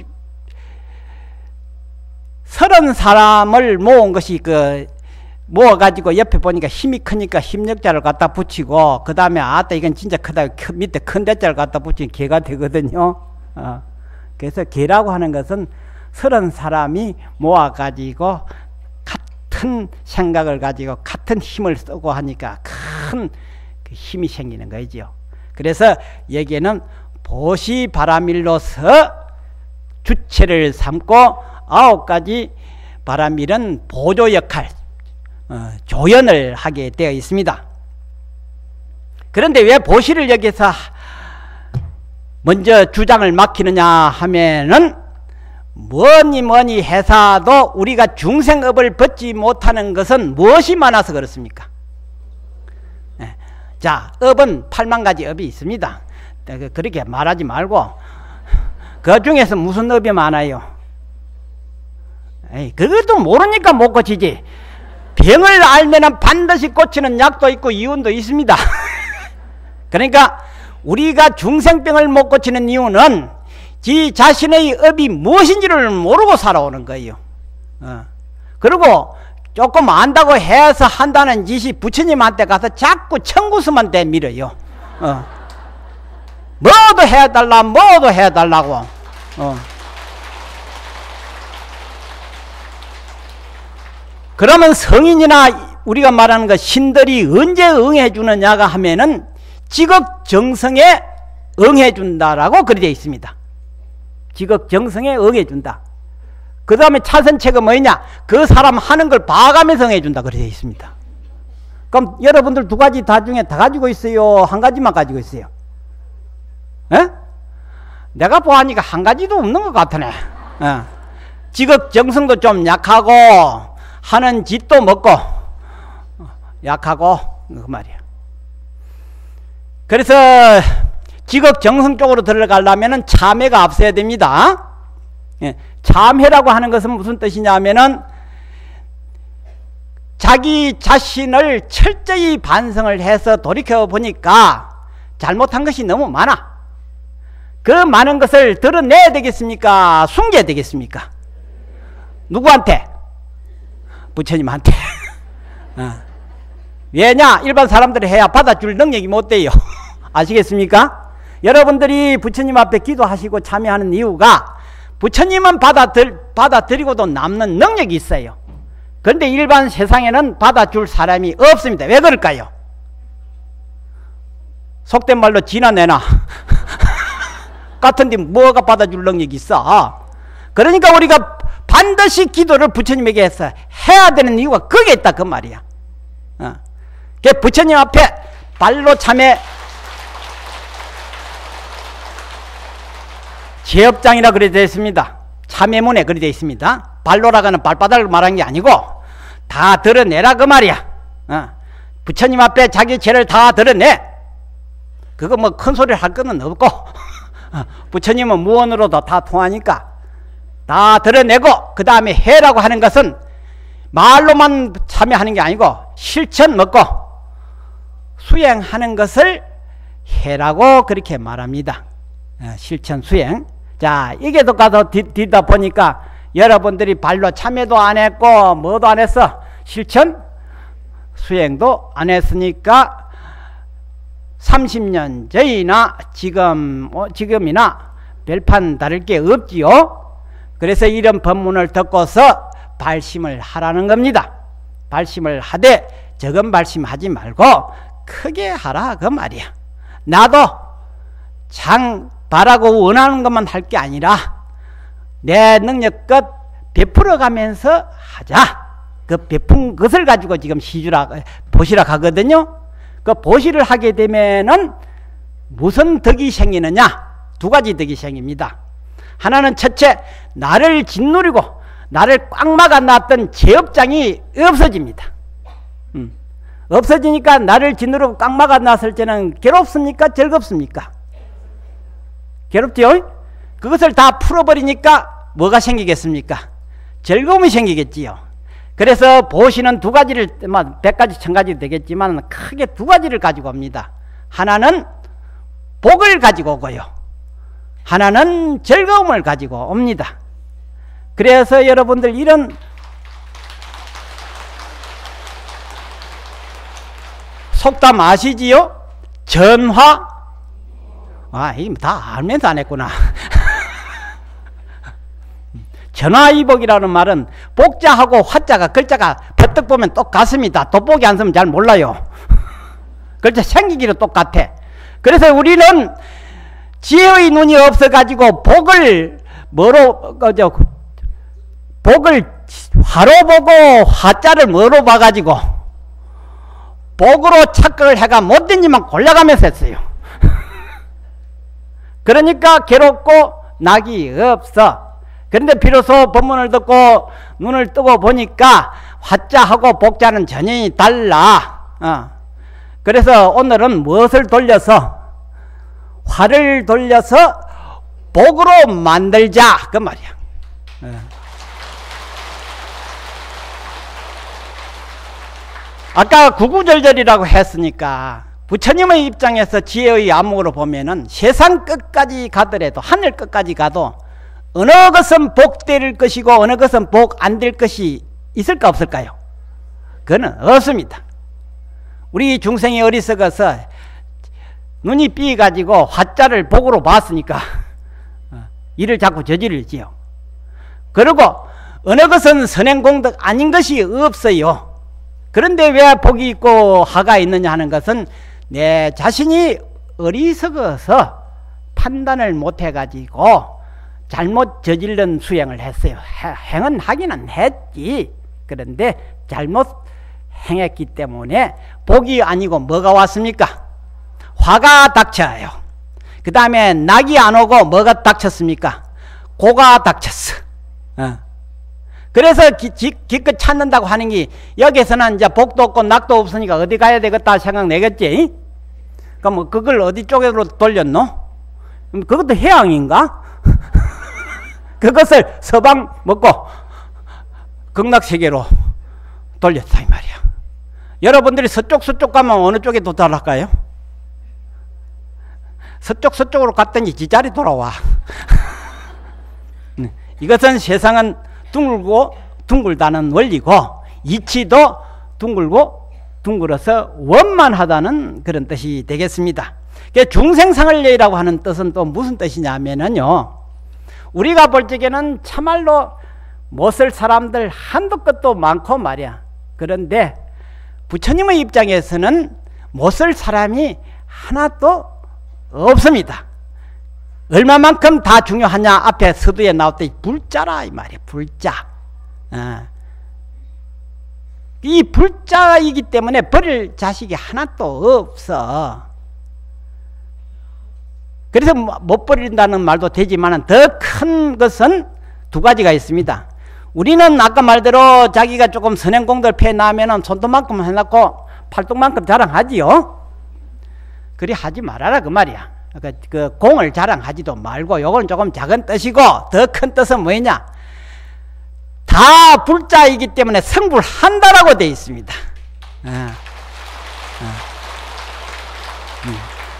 서른 사람을 모은 것이 그, 모아가지고 옆에 보니까 힘이 크니까 힘력자를 갖다 붙이고, 그 다음에 아따 이건 진짜 크다. 밑에 큰 대자를 갖다 붙이면 개가 되거든요. 어. 그래서 개라고 하는 것은 서른 사람이 모아가지고 같은 생각을 가지고 같은 힘을 쓰고 하니까 큰 힘이 생기는 거죠. 그래서 여기에는 보시바라밀로서 주체를 삼고 아홉 가지 바라밀은 보조 역할, 어, 조연을 하게 되어 있습니다. 그런데 왜 보시를 여기서 먼저 주장을 맡기느냐 하면은 뭐니 뭐니 해서도 우리가 중생업을 벗지 못하는 것은 무엇이 많아서 그렇습니까? 네. 자, 업은 팔만 가지 업이 있습니다. 그렇게 말하지 말고 그 중에서 무슨 업이 많아요? 에이, 그것도 모르니까 못 고치지. 병을 알면은 반드시 고치는 약도 있고 이윤도 있습니다. 그러니까 우리가 중생병을 못 고치는 이유는 지 자신의 업이 무엇인지를 모르고 살아오는 거예요. 어. 그리고 조금 안다고 해서 한다는 짓이 부처님한테 가서 자꾸 청구서만 대밀어요. 어. 뭐도 해달라, 뭐도 해달라고. 어. 그러면 성인이나 우리가 말하는 그 신들이 언제 응해주느냐가 하면은 지극정성에 응해준다라고 그렇게 되어 있습니다. 지극정성에 응해준다. 그 다음에 차선책은 뭐냐? 그 사람 하는 걸 봐가면서 응해준다. 그렇게 되어 있습니다. 그럼 여러분들 두 가지 다 중에 다 가지고 있어요? 한 가지만 가지고 있어요? 에? 내가 보아하니까 한 가지도 없는 것 같으네. 에. 지극정성도 좀 약하고 하는 짓도 먹고 약하고 그 말이야. 그래서 지극정성 쪽으로 들어가려면 참회가 앞서야 됩니다. 예, 참회라고 하는 것은 무슨 뜻이냐 하면은 자기 자신을 철저히 반성을 해서 돌이켜 보니까 잘못한 것이 너무 많아. 그 많은 것을 드러내야 되겠습니까? 숨겨야 되겠습니까? 누구한테? 부처님한테. 어. 왜냐? 일반 사람들이 해야 받아줄 능력이 못 돼요. 아시겠습니까? 여러분들이 부처님 앞에 기도하시고 참여하는 이유가 부처님은 받아들, 받아들이고도 남는 능력이 있어요. 그런데 일반 세상에는 받아줄 사람이 없습니다. 왜 그럴까요? 속된 말로 지나 내나 같은데 뭐가 받아줄 능력이 있어? 그러니까 우리가 반드시 기도를 부처님에게 해서 해야 되는 이유가 거기에 있다 그 말이야. 어. 부처님 앞에 발로 참회 제업장이라 그래 되어 있습니다. 참회문에 그래 되어 있습니다. 발로라가는 발바닥을 말한 게 아니고 다 드러내라 그 말이야. 어. 부처님 앞에 자기 죄를 다 드러내. 그거 뭐 큰 소리를 할 거는 없고 어. 부처님은 무언으로도 다 통하니까 다 드러내고 그 다음에 해라고 하는 것은 말로만 참여하는 게 아니고 실천 먹고 수행하는 것을 해라고 그렇게 말합니다. 실천 수행. 자, 이게 또 가서 뒤다 보니까 여러분들이 발로 참여도 안 했고 뭐도 안 했어. 실천 수행도 안 했으니까 삼십 년 전이나 지금 어, 지금이나 별판 다를 게 없지요. 그래서 이런 법문을 듣고서 발심을 하라는 겁니다. 발심을 하되 적은 발심하지 말고 크게 하라 그 말이야. 나도 장 바라고 원하는 것만 할 게 아니라 내 능력껏 베풀어 가면서 하자. 그 베푼 것을 가지고 지금 시주라 보시라 가거든요. 그 보시를 하게 되면은 무슨 덕이 생기느냐? 두 가지 덕이 생깁니다. 하나는 첫째, 나를 짓누리고 나를 꽉 막아놨던 제업장이 없어집니다. 음. 없어지니까 나를 진으로 꽉 막아놨을 때는 괴롭습니까? 즐겁습니까? 괴롭죠? 그것을 다 풀어버리니까 뭐가 생기겠습니까? 즐거움이 생기겠지요. 그래서 보시는 두 가지를, 백 가지, 천 가지 되겠지만 크게 두 가지를 가지고 옵니다. 하나는 복을 가지고 오고요. 하나는 즐거움을 가지고 옵니다. 그래서 여러분들 이런 속담 아시지요? 전화, 아, 이거 다 알면서 안 했구나. 전화위복이라는 말은 복자하고 화자가 글자가 버뜩 보면 똑같습니다. 돋보기 안 쓰면 잘 몰라요. 글자 생기기로 똑같아. 그래서 우리는 지혜의 눈이 없어가지고 복을 뭐로, 그저, 복을 화로 보고 화자를 뭐로 봐가지고 복으로 착각을 해가 못된 일만 골라가면서 했어요. 그러니까 괴롭고 낙이 없어. 그런데 비로소 법문을 듣고 눈을 뜨고 보니까 화자하고 복자는 전혀 달라. 어. 그래서 오늘은 무엇을 돌려서? 화를 돌려서 복으로 만들자 그 말이야. 어. 아까 구구절절이라고 했으니까 부처님의 입장에서 지혜의 안목으로 보면은 세상 끝까지 가더라도 하늘 끝까지 가도 어느 것은 복될 것이고 어느 것은 복 안 될 것이 있을까 없을까요? 그거는 없습니다. 우리 중생이 어리석어서 눈이 삐가지고 화자를 복으로 봤으니까 일을 자꾸 저지르지요. 그리고 어느 것은 선행공덕 아닌 것이 없어요. 그런데 왜 복이 있고 하가 있느냐 하는 것은 내 자신이 어리석어서 판단을 못해가지고 잘못 저질른 수행을 했어요. 행은 하기는 했지. 그런데 잘못 행했기 때문에 복이 아니고 뭐가 왔습니까? 화가 닥쳐요. 그 다음에 낙이 안 오고 뭐가 닥쳤습니까? 고가 닥쳤어. 어. 그래서 기, 기, 기껏 찾는다고 하는 게 여기서는 이제 복도 없고 낙도 없으니까 어디 가야 되겠다 생각내겠지? 그럼 그걸 어디 쪽으로 돌렸노? 그것도 해양인가? 그것을 서방 먹고 극락세계로 돌렸다 이 말이야. 여러분들이 서쪽 서쪽 가면 어느 쪽에 도달할까요? 서쪽 서쪽으로 갔더니 지자리 돌아와. 이것은 세상은 둥글고 둥글다는 원리고 이치도 둥글고 둥글어서 원만하다는 그런 뜻이 되겠습니다. 중생상을례라고 하는 뜻은 또 무슨 뜻이냐면요, 우리가 볼 적에는 참말로 못쓸 사람들 한도 끝도 많고 말이야. 그런데 부처님의 입장에서는 못쓸 사람이 하나도 없습니다. 얼마만큼 다 중요하냐? 앞에 서두에 나왔듯이 불자라 이 말이야. 불자. 어. 이 불자이기 때문에 버릴 자식이 하나도 없어. 그래서 못 버린다는 말도 되지만 더 큰 것은 두 가지가 있습니다. 우리는 아까 말대로 자기가 조금 선행공덕을 펴나면 손톱만큼 해놓고 팔뚝만큼 자랑하지요. 그리 하지 말아라 그 말이야. 그, 그 공을 자랑하지도 말고 요건 조금 작은 뜻이고 더 큰 뜻은 뭐냐? 다 불자이기 때문에 성불한다라고 되어 있습니다. 어. 어. 음.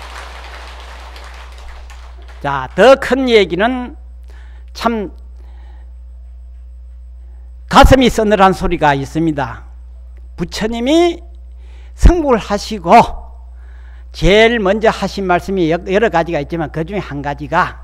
자, 더 큰 얘기는 참 가슴이 서늘한 소리가 있습니다. 부처님이 성불하시고 제일 먼저 하신 말씀이 여러 가지가 있지만 그 중에 한 가지가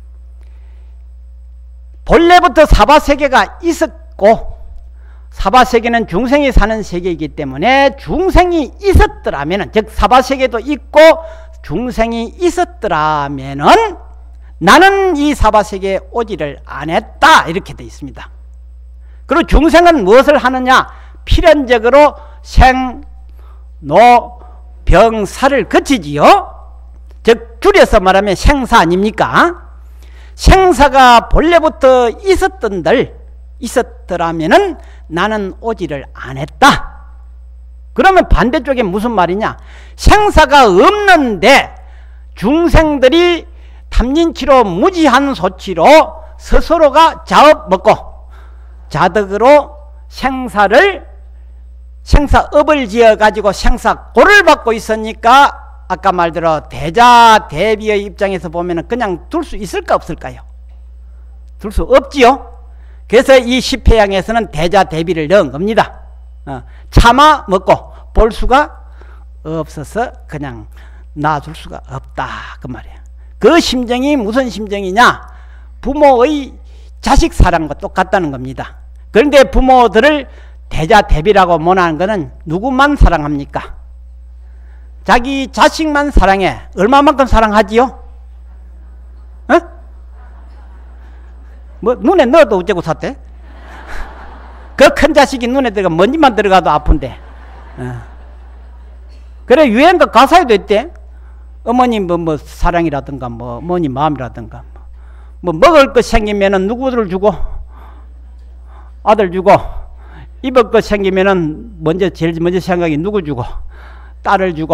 본래부터 사바세계가 있었고 사바세계는 중생이 사는 세계이기 때문에 중생이 있었더라면, 즉 사바세계도 있고 중생이 있었더라면은 나는 이 사바세계에 오지를 안 했다 이렇게 되어 있습니다. 그리고 중생은 무엇을 하느냐? 필연적으로 생, 노, 병, 사를 거치지요. 즉 줄여서 말하면 생사 아닙니까? 생사가 본래부터 있었던들 있었더라면은 나는 오지를 안 했다. 그러면 반대쪽에 무슨 말이냐? 생사가 없는데 중생들이 탐진치로 무지한 소치로 스스로가 자업 먹고 자덕으로 생사를 생사업을 지어 가지고 생사고를 받고 있으니까 아까 말대로 대자 대비의 입장에서 보면은 그냥 둘 수 있을까 없을까요? 둘 수 없지요. 그래서 이 십회양에서는 대자 대비를 넣은 겁니다. 어, 참아 먹고 볼 수가 없어서 그냥 놔줄 수가 없다 그 말이에요. 그 심정이 무슨 심정이냐? 부모의 자식 사랑과 똑같다는 겁니다. 그런데 부모들을 대자 대비라고 못하는 것은 누구만 사랑합니까? 자기 자식만 사랑해. 얼마만큼 사랑하지요? 어? 뭐 눈에 넣어도 어째고 샀대? 그 큰 자식이 눈에 들어가 먼지만 들어가도 아픈데. 어. 그래 유행가 가사에도 있대. 어머님 뭐, 뭐 사랑이라든가 뭐 어머니 마음이라든가 뭐, 뭐 먹을 것 생기면은 누구를 주고 아들 주고 입을 것 생기면은 먼저 제일 먼저 생각이 누구 주고 딸을 주고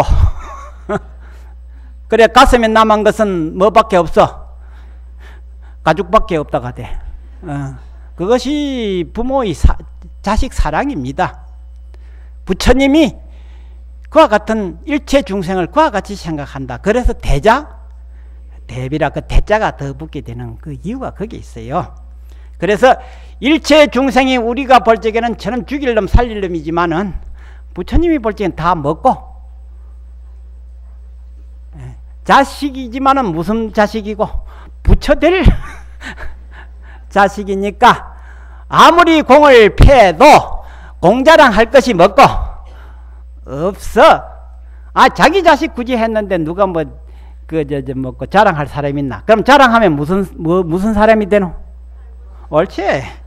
그래 가슴에 남은 것은 뭐밖에 없어? 가족밖에 없다가 돼. 어. 그것이 부모의 사, 자식 사랑입니다. 부처님이 그와 같은 일체 중생을 그와 같이 생각한다. 그래서 대자 대비라 그 대자가 더 붙게 되는 그 이유가 거기에 있어요. 그래서 일체 중생이 우리가 볼 적에는 저는 죽일 놈 살릴 놈이지만은 부처님이 볼 적에는 다 먹고 자식이지만은 무슨 자식이고 부처될 자식이니까 아무리 공을 패도 공자랑할 것이 먹고 없어. 아 자기 자식 굳이 했는데 누가 뭐 그 저 저 먹고 자랑할 사람이 있나? 그럼 자랑하면 무슨 뭐 무슨 사람이 되노? 옳지.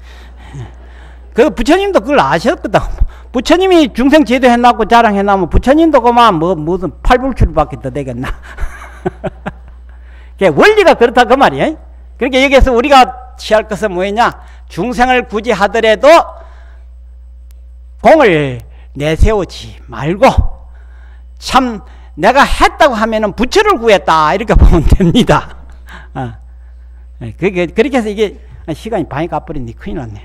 그 부처님도 그걸 아셨거든. 부처님이 중생 제도 해놨고 자랑해놓으면 부처님도 그만 뭐 무슨 팔불출밖에 더 되겠나? 원리가 그렇다 그 말이야. 그러니까 여기서 우리가 취할 것은 뭐냐? 중생을 굳이 하더라도 공을 내세우지 말고 참 내가 했다고 하면은 부처를 구했다 이렇게 보면 됩니다. 어. 그렇게, 그렇게 해서 이게 시간이 반이 가버렸네. 큰일 났네.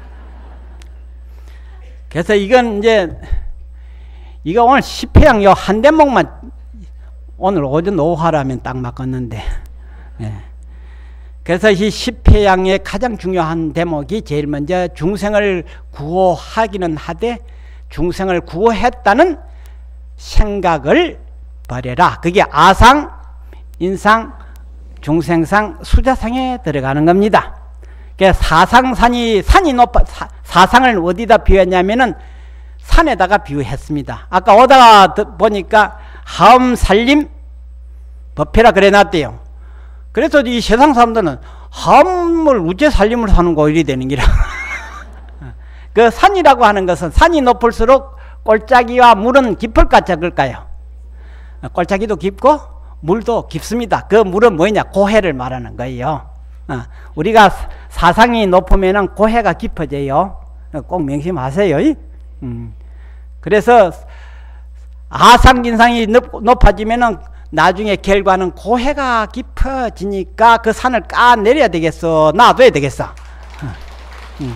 그래서 이건 이제 이거 오늘 십회양 요 한 대목만 오늘 오전 오후 하라면 딱 맞겠는데 예. 그래서 이 십회양의 가장 중요한 대목이 제일 먼저 중생을 구호하기는 하되 중생을 구호했다는 생각을 버려라. 그게 아상, 인상, 중생상, 수자상에 들어가는 겁니다. 그러니까 사상산이 산이 높아 사, 사상을 어디다 비유했냐면은 산에다가 비유했습니다. 아까 오다가 보니까 하음 살림 법회라 그래 놨대요. 그래서 이 세상 사람들은 하음을 우째 살림을 사는 거 이리 되는 기라. 그 산이라고 하는 것은 산이 높을수록 골짜기와 물은 깊을까 적을까요? 골짜기도 깊고 물도 깊습니다. 그 물은 뭐냐? 고해를 말하는 거예요. 어, 우리가 사상이 높으면 고해가 깊어져요. 꼭 명심하세요. 음. 그래서 아상인상이 높아지면 나중에 결과는 고해가 깊어지니까 그 산을 까 내려야 되겠어? 놔둬야 되겠어? 음. 음.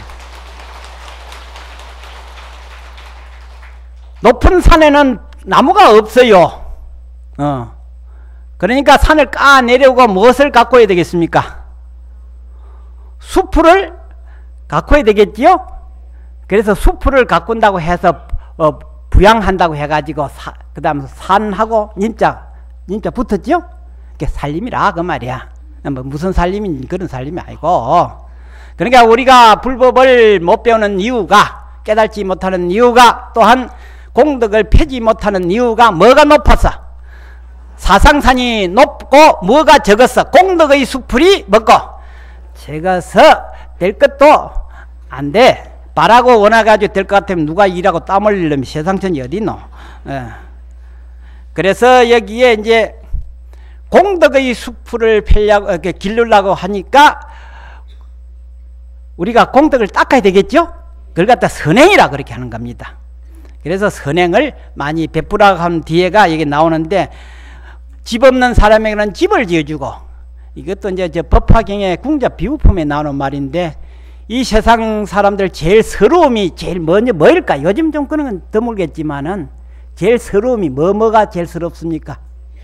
높은 산에는 나무가 없어요. 어. 그러니까 산을 까 내려오고 무엇을 가꿔야 되겠습니까? 수풀을 가꿔야 되겠지요? 그래서 수풀을 가꾼다고 해서 어, 부양한다고 해가지고 그 다음 산하고 인자 인자 붙었죠? 그게 살림이라 그 말이야. 뭐 무슨 살림인 그런 살림이 아니고. 그러니까 우리가 불법을 못 배우는 이유가 깨달지 못하는 이유가 또한 공덕을 펴지 못하는 이유가 뭐가 높아서 사상산이 높고 뭐가 적어서 공덕의 수풀이 먹고 적어서 될 것도 안 돼. 바라고 원해가지고 될 것 같으면 누가 일하고 땀 흘리려면 세상천이 어디노. 어. 그래서 여기에 이제 공덕의 수풀을 펴려고 이렇게 기르려고 하니까 우리가 공덕을 닦아야 되겠죠? 그걸 갖다 선행이라 그렇게 하는 겁니다. 그래서 선행을 많이 베풀어 간 뒤에가 여기 나오는데, 집 없는 사람에게는 집을 지어주고, 이것도 이제 저 법화경의 궁자 비유품에 나오는 말인데, 이 세상 사람들 제일 서러움이 제일 먼저 뭐일까? 요즘 좀 그런 건 드물겠지만은 제일 서러움이 뭐 뭐가 제일 서럽습니까?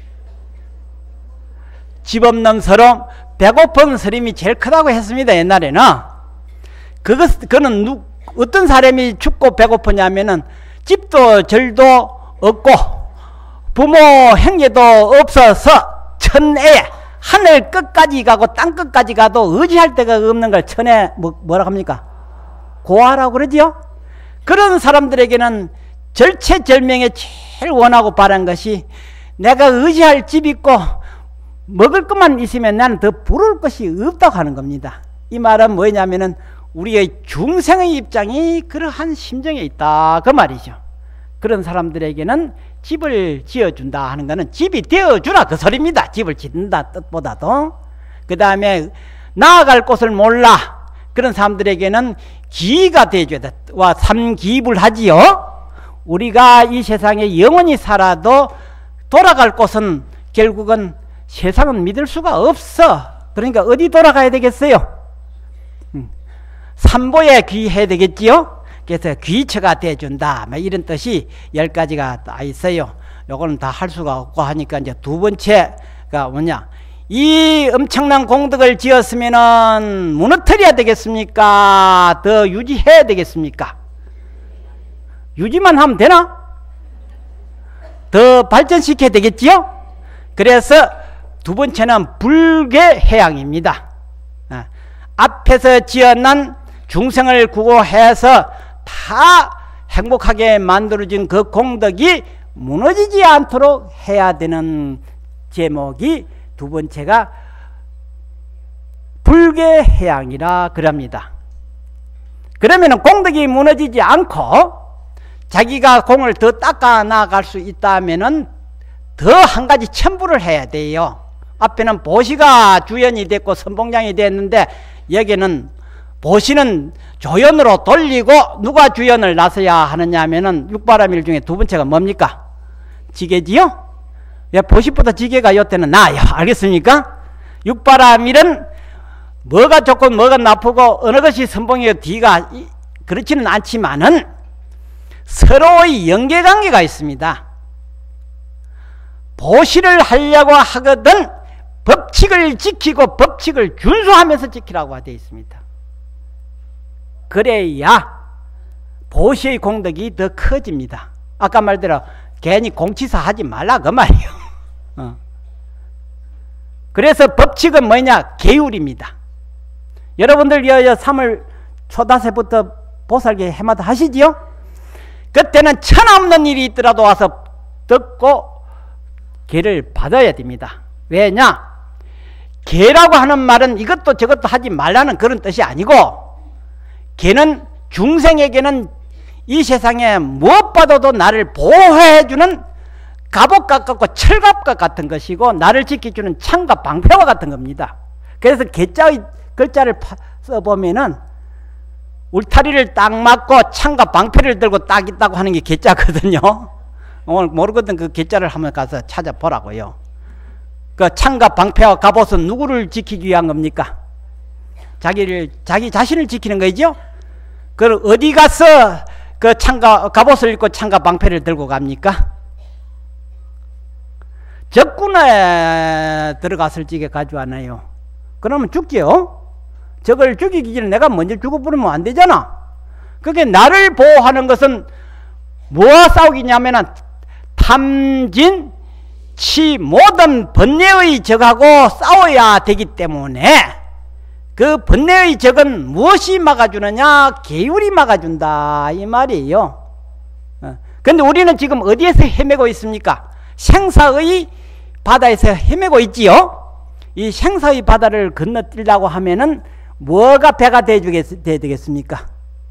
집 없는 서러움, 배고픈 서름이 제일 크다고 했습니다. 옛날에는. 그것 그는 누, 어떤 사람이 죽고 배고프냐면은 집도 절도 없고 부모 형제도 없어서 천에 하늘 끝까지 가고 땅 끝까지 가도 의지할 데가 없는 걸 천에 뭐, 뭐라 합니까? 고아라고 그러지요? 그런 사람들에게는 절체절명에 제일 원하고 바란 것이, 내가 의지할 집 있고 먹을 것만 있으면 나는 더 부러울 것이 없다고 하는 겁니다. 이 말은 뭐냐면은 우리의 중생의 입장이 그러한 심정에 있다 그 말이죠. 그런 사람들에게는 집을 지어준다 하는 것은 집이 되어주라 그 소리입니다. 집을 짓는다 뜻보다도. 그 다음에 나아갈 곳을 몰라 그런 사람들에게는 기가 되어줘야 돼. 와 삼기입을 하지요. 우리가 이 세상에 영원히 살아도 돌아갈 곳은 결국은 세상은 믿을 수가 없어. 그러니까 어디 돌아가야 되겠어요? 삼보에 귀해야 되겠지요? 그래서 귀처가 돼준다 뭐 이런 뜻이 열 가지가 다 있어요. 요거는 다 할 수가 없고 하니까 이제 두 번째가 뭐냐, 이 엄청난 공덕을 지었으면은 무너뜨려야 되겠습니까? 더 유지해야 되겠습니까? 유지만 하면 되나? 더 발전시켜야 되겠지요? 그래서 두 번째는 불계해양입니다. 앞에서 지어난 중생을 구호해서 다 행복하게 만들어진 그 공덕이 무너지지 않도록 해야 되는 제목이 두 번째가 불계해양이라 그럽니다. 그러면 공덕이 무너지지 않고 자기가 공을 더 닦아 나갈 수 있다면 더 한 가지 첨부를 해야 돼요. 앞에는 보시가 주연이 됐고 선봉장이 됐는데 여기는 보시는 조연으로 돌리고 누가 주연을 나서야 하느냐 하면은 육바라밀 중에 두 번째가 뭡니까? 지게지요? 예, 보시보다 지게가 요때는 나아요. 알겠습니까? 육바라밀은 뭐가 좋고 뭐가 나쁘고 어느 것이 선봉이고 뒤가 그렇지는 않지만은 서로의 연계관계가 있습니다. 보시를 하려고 하거든 법칙을 지키고 법칙을 준수하면서 지키라고 되어 있습니다. 그래야 보시의 공덕이 더 커집니다. 아까 말대로 괜히 공치사 하지 말라 그 말이에요. 어. 그래서 법칙은 뭐냐? 계율입니다. 여러분들 삼월 초다새부터 보살계 해마다 하시지요? 그때는 천없는 일이 있더라도 와서 듣고 계를 받아야 됩니다. 왜냐? 계라고 하는 말은 이것도 저것도 하지 말라는 그런 뜻이 아니고, 계는 중생에게는 이 세상에 무엇보다도 나를 보호해주는 갑옷과 같고 철갑과 같은 것이고 나를 지켜주는 창과 방패와 같은 겁니다. 그래서 계자의 글자를 써보면은 울타리를 딱 맞고 창과 방패를 들고 딱 있다고 하는 게 계자거든요. 오늘 모르거든 그 계자를 한번 가서 찾아보라고요. 그 창과 방패와 갑옷은 누구를 지키기 위한 겁니까? 자기를, 자기 자신을 지키는 거죠? 그럼 어디 가서 그 창과, 갑옷을 입고 창과 방패를 들고 갑니까? 적군에 들어갔을 적에 가져왔나요? 그러면 죽지요? 적을 죽이기 전에 내가 먼저 죽어버리면 안 되잖아. 그게 나를 보호하는 것은 뭐와 싸우기냐면은 탐진, 치 모든 번뇌의 적하고 싸워야 되기 때문에 그 번뇌의 적은 무엇이 막아주느냐? 계율이 막아준다 이 말이에요. 그런데 우리는 지금 어디에서 헤매고 있습니까? 생사의 바다에서 헤매고 있지요. 이 생사의 바다를 건너뛰려고 하면은 뭐가 배가 돼야 되겠습니까?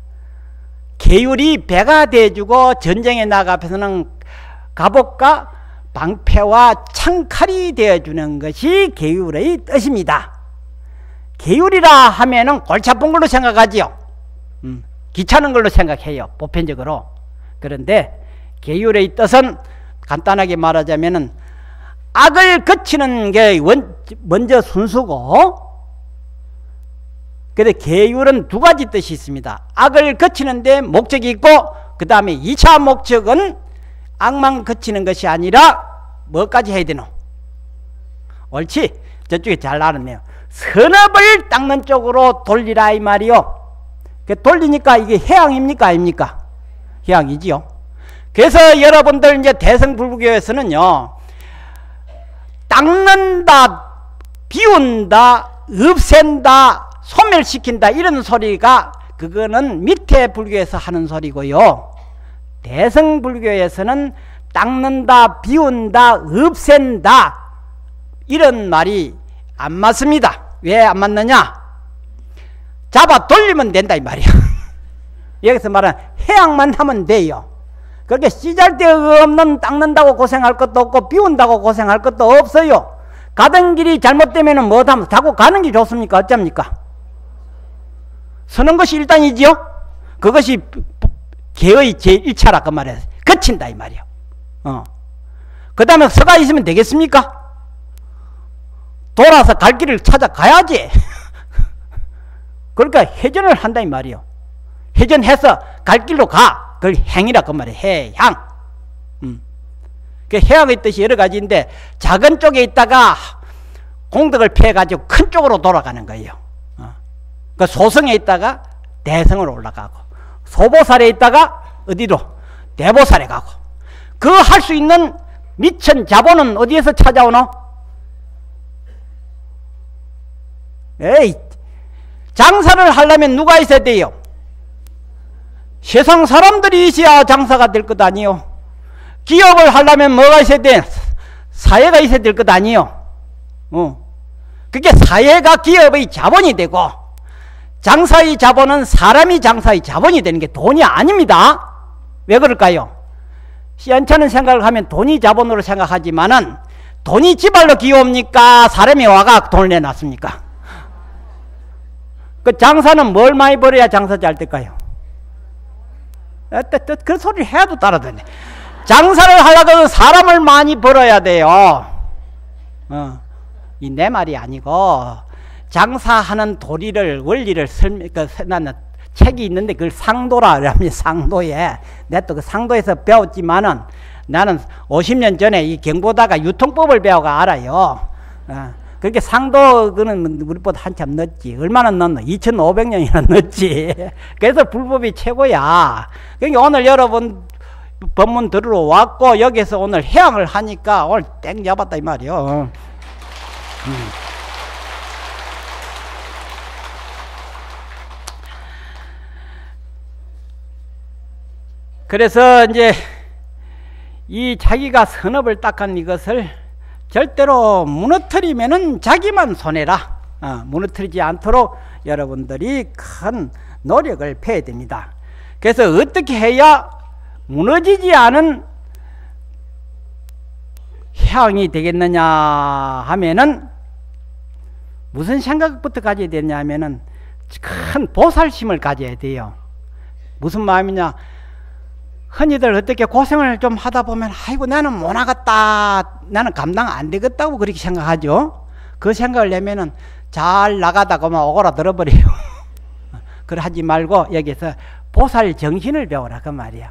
계율이 배가 돼주고 전쟁에 나가서는 갑옷과 방패와 창칼이 되어주는 것이 계율의 뜻입니다. 계율이라 하면은 골치 아픈 걸로 생각하지요. 음, 귀찮은 걸로 생각해요, 보편적으로. 그런데 계율의 뜻은 간단하게 말하자면은 악을 거치는 게 원, 먼저 순수고, 근데 계율은 두 가지 뜻이 있습니다. 악을 거치는데 목적이 있고, 그 다음에 이 차 목적은 악만 거치는 것이 아니라 뭐까지 해야 되노? 옳지? 저쪽에 잘 알았네요. 선업을 닦는 쪽으로 돌리라 이 말이요. 돌리니까 이게 해양입니까 아닙니까? 해양이지요. 그래서 여러분들 이제 대승불교에서는요, 닦는다, 비운다, 없앤다, 소멸시킨다 이런 소리가 그거는 밑에 불교에서 하는 소리고요. 대승불교에서는 닦는다, 비운다, 없앤다 이런 말이 안 맞습니다. 왜 안 맞느냐? 잡아 돌리면 된다 이 말이야. 여기서 말하는 해양만 하면 돼요. 그렇게 씨잘데없는 닦는다고 고생할 것도 없고 비운다고 고생할 것도 없어요. 가던 길이 잘못되면 뭐 하면 자꾸 가는 게 좋습니까? 어쩝니까? 서는 것이 일단이지요. 그것이 개의 제일 차라 그 말이야. 거친다 이 말이야. 어. 그 다음에 서가 있으면 되겠습니까? 돌아서 갈 길을 찾아가야지. 그러니까 회전을 한다 이 말이요. 회전해서 갈 길로 가. 그걸 행이라 그 말이에요. 해향. 음. 그 해양의 뜻이 여러 가지인데 작은 쪽에 있다가 공덕을 피해가지고 큰 쪽으로 돌아가는 거예요. 어. 그 소성에 있다가 대성으로 올라가고, 소보살에 있다가 어디로? 대보살에 가고. 그 할 수 있는 미천 자본은 어디에서 찾아오노? 에이, 장사를 하려면 누가 있어야 돼요? 세상 사람들이 있어야 장사가 될 것 아니요. 기업을 하려면 뭐가 있어야 돼? 사회가 있어야 될 것 아니요. 어. 그게 사회가 기업의 자본이 되고, 장사의 자본은 사람이 장사의 자본이 되는 게 돈이 아닙니다. 왜 그럴까요? 시원찮은 생각을 하면 돈이 자본으로 생각하지만은 돈이 지발로 기업입니까? 사람이 와가 돈을 내놨습니까? 그 장사는 뭘 많이 벌어야 장사 잘 될까요? 그 소리를 해도 따라듣네. 장사를 하려고 사람을 많이 벌어야 돼요. 어. 이 내 말이 아니고, 장사하는 도리를, 원리를 설명, 그, 나는 책이 있는데 그걸 상도라 그러면 상도에, 내가 또 그 상도에서 배웠지만은 나는 오십 년 전에 이 경보다가 유통법을 배워가 알아요. 어. 그렇게 상도, 그는 우리보다 한참 늦지. 얼마나 늦노? 이천오백 년이나 늦지. 그래서 불법이 최고야. 그러니까 오늘 여러분 법문 들으러 왔고, 여기서 오늘 해양을 하니까 오늘 땡 잡았다 이 말이요. 음. 그래서 이제 이 자기가 선업을 닦은 이것을 절대로 무너뜨리면은 자기만 손해라. 어, 무너뜨리지 않도록 여러분들이 큰 노력을 펴야 됩니다. 그래서 어떻게 해야 무너지지 않은 향이 되겠느냐 하면은 무슨 생각부터 가져야 되냐 하면은 큰 보살심을 가져야 돼요. 무슨 마음이냐? 흔히들 어떻게 고생을 좀 하다 보면 아이고 나는 못 나갔다, 나는 감당 안 되겠다고 그렇게 생각하죠. 그 생각을 내면은 잘 나가다가 오그라들어 버려요. 그걸 하지 말고 여기서 보살 정신을 배우라 그 말이야.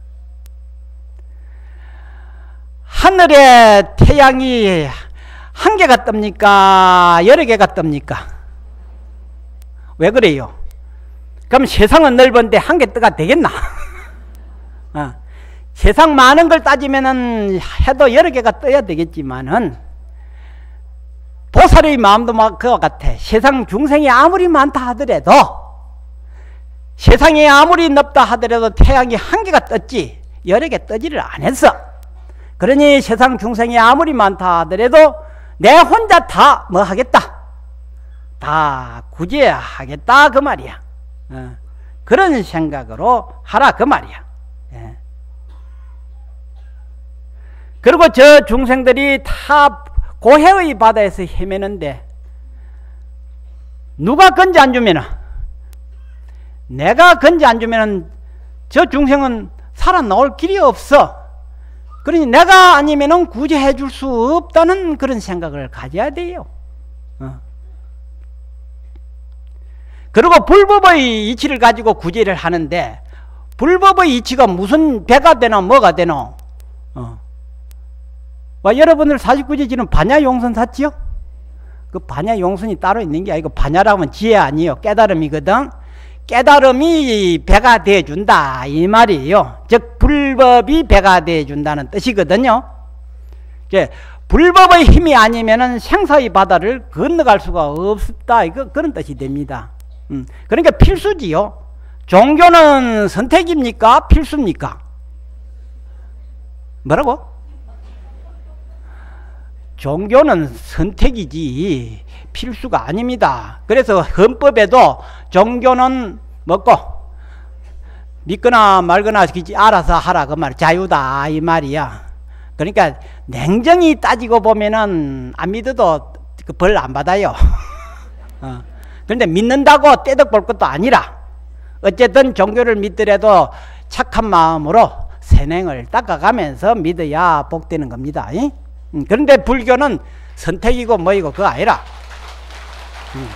하늘에 태양이 한 개가 뜹니까? 여러 개가 뜹니까? 왜 그래요? 그럼 세상은 넓은데 한 개 뜨가 되겠나? 어. 세상 많은 걸 따지면은 해도 여러 개가 떠야 되겠지만은 보살의 마음도 막 그와 같아. 세상 중생이 아무리 많다 하더라도, 세상이 아무리 넓다 하더라도 태양이 한 개가 떴지 여러 개 뜨지를 안 했어. 그러니 세상 중생이 아무리 많다 하더라도 내 혼자 다 뭐 하겠다, 다 구제하겠다 그 말이야. 어. 그런 생각으로 하라 그 말이야. 예. 그리고 저 중생들이 다 고해의 바다에서 헤매는데 누가 건지 안 주면은, 내가 건지 안 주면은 저 중생은 살아나올 길이 없어. 그러니 내가 아니면은 구제해 줄 수 없다는 그런 생각을 가져야 돼요. 어. 그리고 불법의 이치를 가지고 구제를 하는데, 불법의 이치가 무슨 배가 되나 뭐가 되나. 어. 와, 여러분들 사십구 제 지는 반야용선 샀지요? 그 반야용선이 따로 있는 게 아니고, 반야라면 지혜 아니에요. 깨달음이거든. 깨달음이 배가 돼준다 이 말이에요. 즉 불법이 배가 돼준다는 뜻이거든요. 이제 불법의 힘이 아니면은 생사의 바다를 건너갈 수가 없다, 이거 그런 뜻이 됩니다. 음, 그러니까 필수지요. 종교는 선택입니까? 필수입니까? 뭐라고? 종교는 선택이지 필수가 아닙니다. 그래서 헌법에도 종교는 뭐고 믿거나 말거나 알아서 하라 그 말, 자유다 이 말이야. 그러니까 냉정히 따지고 보면은 안 믿어도 벌 안 받아요. 어. 그런데 믿는다고 떼덕 볼 것도 아니라, 어쨌든 종교를 믿더라도 착한 마음으로 선행을 닦아가면서 믿어야 복되는 겁니다. 이? 음, 그런데 불교는 선택이고 뭐이고 그거 아니라, 음.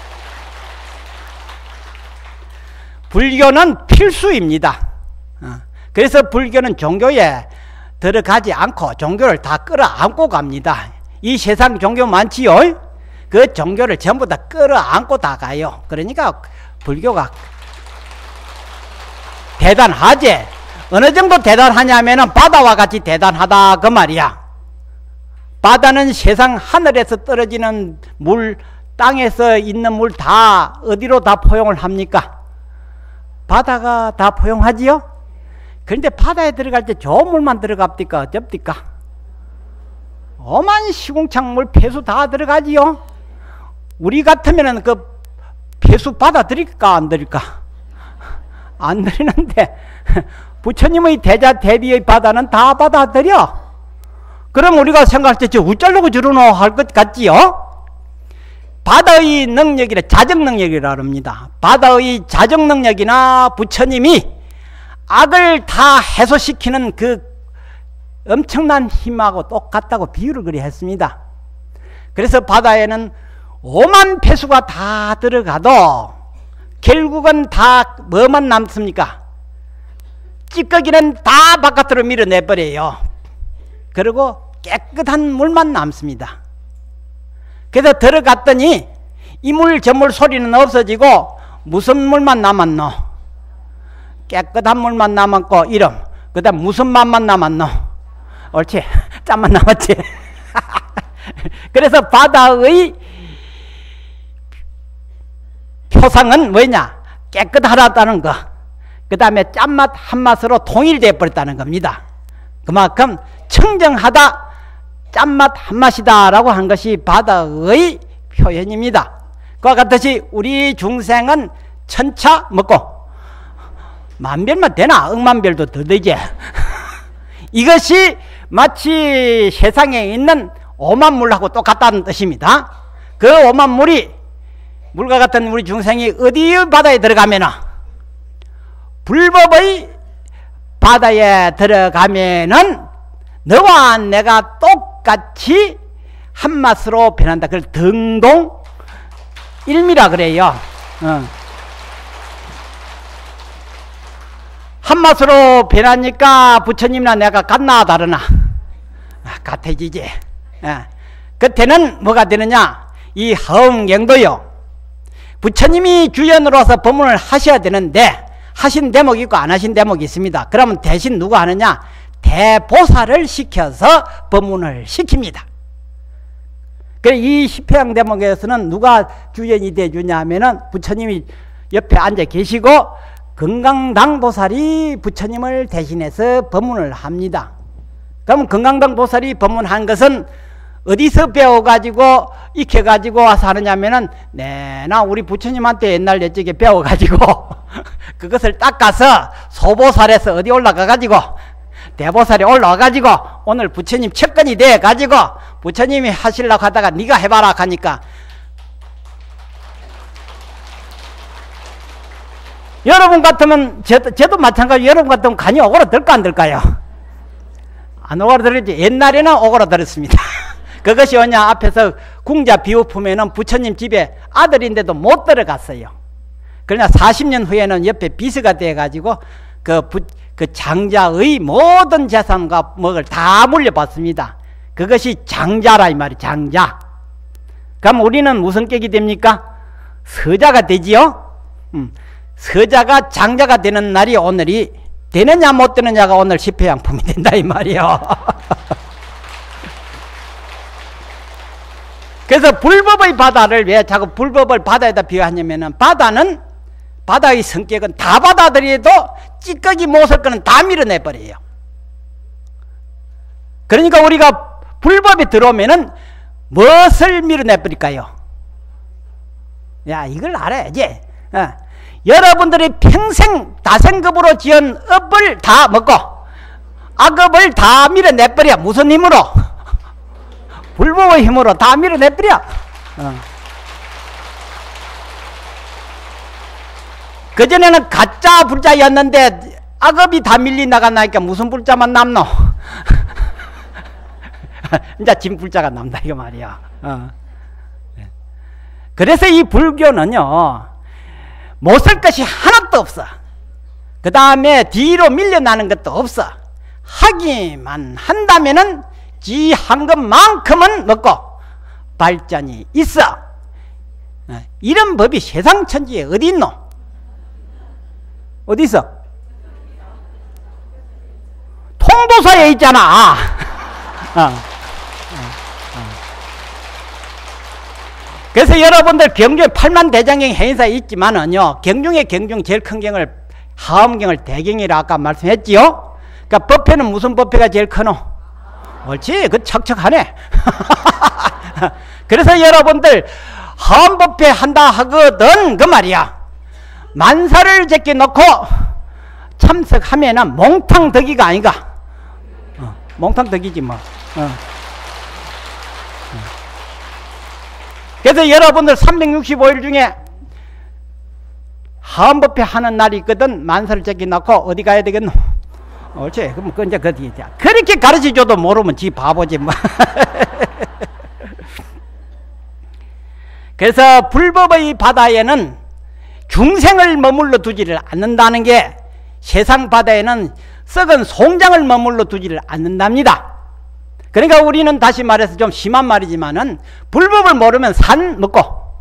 불교는 필수입니다. 어. 그래서 불교는 종교에 들어가지 않고 종교를 다 끌어안고 갑니다. 이 세상 종교 많지요? 그 종교를 전부 다 끌어안고 다 가요. 그러니까 불교가 대단하지. 어느 정도 대단하냐면은 바다와 같이 대단하다 그 말이야. 바다는 세상 하늘에서 떨어지는 물, 땅에서 있는 물 다 어디로 다 포용을 합니까? 바다가 다 포용하지요? 그런데 바다에 들어갈 때 좋은 물만 들어갑니까? 어쩝니까? 오만 시궁창물 폐수 다 들어가지요? 우리 같으면은 그 폐수 받아들일까 안 들일까? 안 들이는데 부처님의 대자 대비의 바다는 다 받아들여. 그럼 우리가 생각할 때 우짤려고 저러노 할 것 같지요? 바다의 능력이라 자정 능력이라 합니다. 바다의 자정 능력이나 부처님이 악을 다 해소시키는 그 엄청난 힘하고 똑같다고 비유를 그리 했습니다. 그래서 바다에는 오만 폐수가 다 들어가도 결국은 다 뭐만 남습니까? 찌꺼기는 다 바깥으로 밀어내버려요. 그리고 깨끗한 물만 남습니다. 그래서 들어갔더니 이물 저물 소리는 없어지고 무슨 물만 남았노? 깨끗한 물만 남았고 이름, 그 다음 무슨 맛만 남았노? 옳지, 짠만 남았지. 그래서 바다의 표상은 뭐냐? 깨끗하다는 거. 그 다음에 짠맛 한맛으로 통일되어 버렸다는 겁니다. 그만큼 청정하다, 짠맛 한맛이다 라고 한 것이 바다의 표현입니다. 그와 같듯이 우리 중생은 천차 먹고 만별만 되나? 억만별도 더 되지. 이것이 마치 세상에 있는 오만물하고 똑같다는 뜻입니다. 그 오만물이 물과 같은 우리 중생이 어디 바다에 들어가면은, 불법의 바다에 들어가면은 너와 내가 똑같이 한맛으로 변한다. 그걸 등동일미라 그래요. 어. 한맛으로 변하니까 부처님이나 내가 같나 다르나? 아, 같아지지. 예. 그때는 뭐가 되느냐? 이 허응경도요. 부처님이 주연으로서 법문을 하셔야 되는데 하신 대목이 있고 안 하신 대목이 있습니다. 그러면 대신 누가 하느냐? 대보살을 시켜서 법문을 시킵니다. 그래, 이 십회양 대목에서는 누가 주연이 되주냐 하면은 부처님이 옆에 앉아 계시고 건강당 보살이 부처님을 대신해서 법문을 합니다. 그럼 건강당 보살이 법문한 것은 어디서 배워가지고 익혀가지고 와서 하느냐면은, 네, 나 우리 부처님한테 옛날 옛적에 배워가지고 그것을 닦아서 소보살에서 어디 올라가가지고 대보살이 올라와가지고 오늘 부처님 척근이 돼가지고 부처님이 하시려고 하다가 네가 해봐라 하니까 여러분 같으면, 저도, 저도 마찬가지, 여러분 같으면 간이 오그라들까 안 들까요? 안 오그라들었지. 옛날에는 오그라들었습니다. 그것이 뭐냐, 앞에서 궁자 비우품에는 부처님 집에 아들인데도 못 들어갔어요. 그러나 사십 년 후에는 옆에 비서가 돼가지고 그, 부, 그 장자의 모든 재산과 뭐를 다 물려받습니다. 그것이 장자라 이 말이 장자. 그럼 우리는 무슨 격이 됩니까? 서자가 되지요. 음. 서자가 장자가 되는 날이 오늘이 되느냐 못 되느냐가 오늘 십회양품이 된다 이 말이요. 그래서 불법의 바다를 왜 자꾸 불법을 바다에다 비유하냐면은 바다는 바다의 성격은 다 받아들여도 찌꺼기 못을 거는 다 밀어내버려요. 그러니까 우리가 불법에 들어오면은 무엇을 밀어내버릴까요? 야, 이걸 알아야지. 어. 여러분들이 평생 다생급으로 지은 업을 다 먹고 악업을 다 밀어내버려. 무슨 힘으로? 불법의 힘으로 다 밀어내버려. 어. 그전에는 가짜 불자였는데 악업이 다 밀리나가나니까 무슨 불자만 남노? 이제 진 불자가 남다 이거 말이야. 어. 그래서 이 불교는요 못 쓸 것이 하나도 없어. 그 다음에 뒤로 밀려나는 것도 없어. 하기만 한다면은 지 한 것만큼은 먹고 발전이 있어. 이런 법이 세상 천지에 어디 있노? 어디 있어? 통도서에 있잖아. 어. 어. 어. 그래서 여러분들 경중에 팔만 대장경 해인사에 있지만은요, 경중에 경중 제일 큰 경을 하엄경을 대경이라 아까 말씀했지요. 그러니까 법회는 무슨 법회가 제일 크노? 옳지, 그 척척하네. 그래서 여러분들 하엄법회 한다 하거든 그 말이야. 만사를 제껴 놓고 참석하면은 몽탕덕이가 아닌가? 어, 몽탕덕이지 뭐. 어. 그래서 여러분들 삼백육십오 일 중에 하엄법회 하는 날이 있거든. 만사를 제껴 놓고 어디 가야 되겠노? 옳지. 그럼 그 이제 그디 그렇게 가르쳐줘도 모르면 지 바보지 뭐. 그래서 불법의 바다에는 중생을 머물러 두지를 않는다는 게 세상 바다에는 썩은 송장을 머물러 두지를 않는답니다. 그러니까 우리는 다시 말해서 좀 심한 말이지만은 불법을 모르면 산 먹고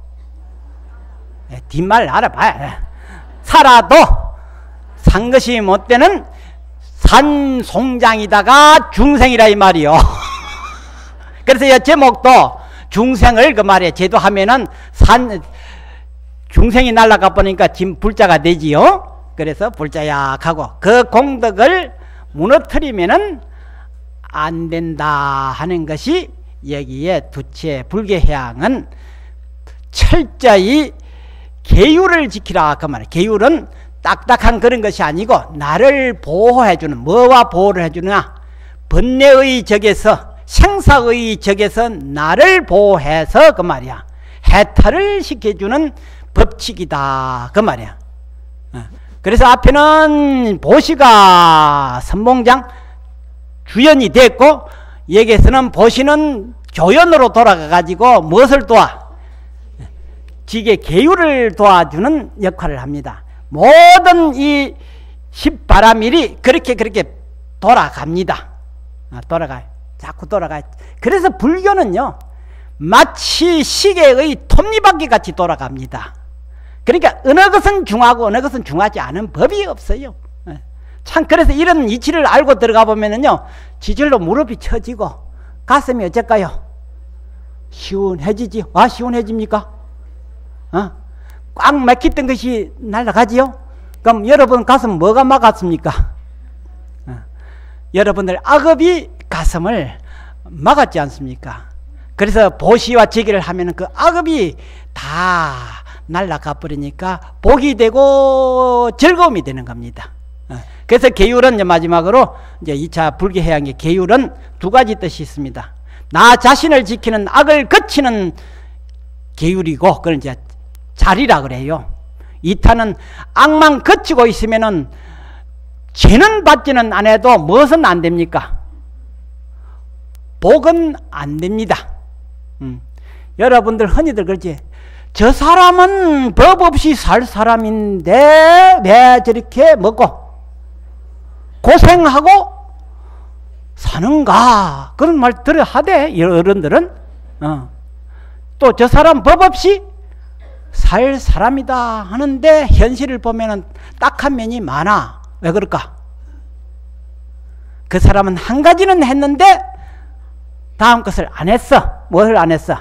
뒷말 알아봐야 살아도 산 것이 못 되는 산 송장이다가 중생이라 이 말이요. 그래서 이 제목도 중생을 그 말에 제도하면은 산 중생이 날아가 보니까 진 불자가 되지요. 그래서 불자야 하고 그 공덕을 무너뜨리면은 안 된다 하는 것이 여기에 두체 불교해양은 철저히 계율을 지키라 그 말이에요. 계율은 딱딱한 그런 것이 아니고 나를 보호해주는, 뭐와 보호를 해주느냐, 번뇌의 적에서 생사의 적에서 나를 보호해서 그 말이야 해탈을 시켜주는 법칙이다 그 말이야. 그래서 앞에는 보시가 선봉장 주연이 됐고 여기에서는 보시는 조연으로 돌아가 가지고 무엇을 도와? 지게 계율을 도와주는 역할을 합니다. 모든 이 십바라밀이 그렇게 그렇게 돌아갑니다. 돌아가요. 자꾸 돌아가요. 그래서 불교는요 마치 시계의 톱니바퀴 같이 돌아갑니다. 그러니까 어느 것은 중하고 어느 것은 중하지 않은 법이 없어요. 참 그래서 이런 이치를 알고 들어가 보면은요 지절로 무릎이 처지고 가슴이 어쩔까요? 시원해지지. 아 시원해집니까? 어? 꽉 막혔던 것이 날아가지요? 그럼 여러분 가슴 뭐가 막았습니까? 어. 여러분들 악업이 가슴을 막았지 않습니까? 그래서 보시와 제기를 하면은 그 악업이 다 날아가 버리니까 복이 되고 즐거움이 되는 겁니다. 어. 그래서 계율은 이제 마지막으로 이제 이 차 불교해양의 계율은 두 가지 뜻이 있습니다. 나 자신을 지키는 악을 거치는 계율이고 그건 이제 자리라 그래요. 이 탄은 악만 거치고 있으면은 죄는 받지는 않아도 무엇은 안 됩니까? 복은 안 됩니다. 음. 여러분들 흔히들 그러지. 저 사람은 법 없이 살 사람인데 왜 저렇게 먹고 고생하고 사는가? 그런 말 들어 하대 어른들은. 어. 또 저 사람 법 없이 살 사람이다 하는데 현실을 보면은 딱한 면이 많아. 왜 그럴까? 그 사람은 한 가지는 했는데 다음 것을 안 했어. 무엇을 안 했어?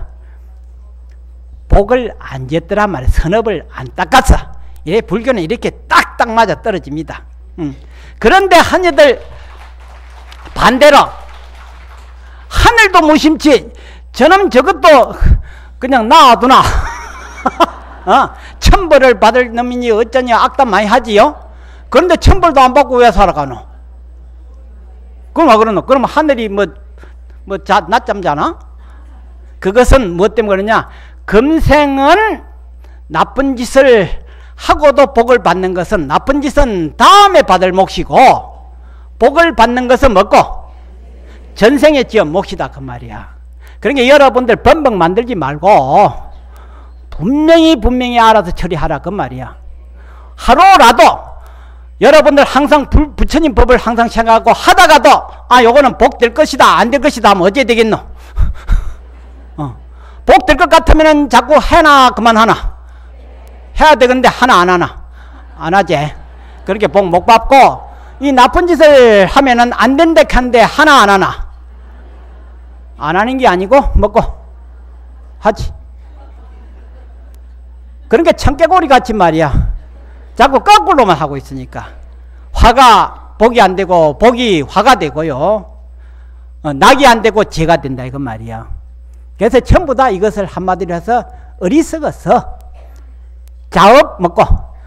복을 안 지었더란 말이야. 선업을 안 닦았어. 예, 불교는 이렇게 딱딱 맞아 떨어집니다. 음. 그런데 한여들 반대로 하늘도 무심치 저놈 저것도 그냥 놔두나. 어? 천벌을 받을 놈이니 어쩌냐 악담 많이 하지요. 그런데 천벌도 안 받고 왜 살아가노? 그럼 왜 그러노? 그럼 하늘이 뭐, 뭐, 자, 낮잠 자나? 그것은 무엇 때문에 그러냐? 금생은 나쁜 짓을 하고도 복을 받는 것은 나쁜 짓은 다음에 받을 몫이고 복을 받는 것은 뭐고? 전생에 지은 몫이다 그 말이야. 그러니까 여러분들 번복 만들지 말고 분명히 분명히 알아서 처리하라 그 말이야. 하루라도 여러분들 항상 부, 부처님 법을 항상 생각하고 하다가도 아 요거는 복 될 것이다 안 될 것이다 하면 어째 되겠노? 어. 복 될 것 같으면 자꾸 해나 그만하나? 해야 되는데 하나 안 하나? 안 하지. 그렇게 복 못 받고 이 나쁜 짓을 하면은 안 된다 한데 하나 안 하나? 안 하는 게 아니고 먹고 하지. 그러니까 청개구리 같이 말이야. 자꾸 거꾸로만 하고 있으니까 화가 복이 안 되고 복이 화가 되고요. 어, 낙이 안 되고 재가 된다 이거 말이야. 그래서 전부 다 이것을 한마디로 해서 어리석어서 자업 먹고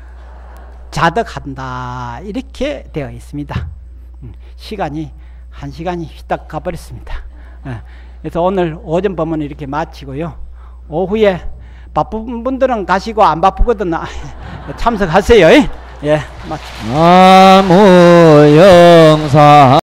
자덕한다 이렇게 되어 있습니다. 시간이 한 시간이 휘딱 가버렸습니다. 그래서 오늘 오전 법문 이렇게 마치고요. 오후에 바쁜 분들은 가시고 안 바쁘거든 참석하세요. 예, 나무 영사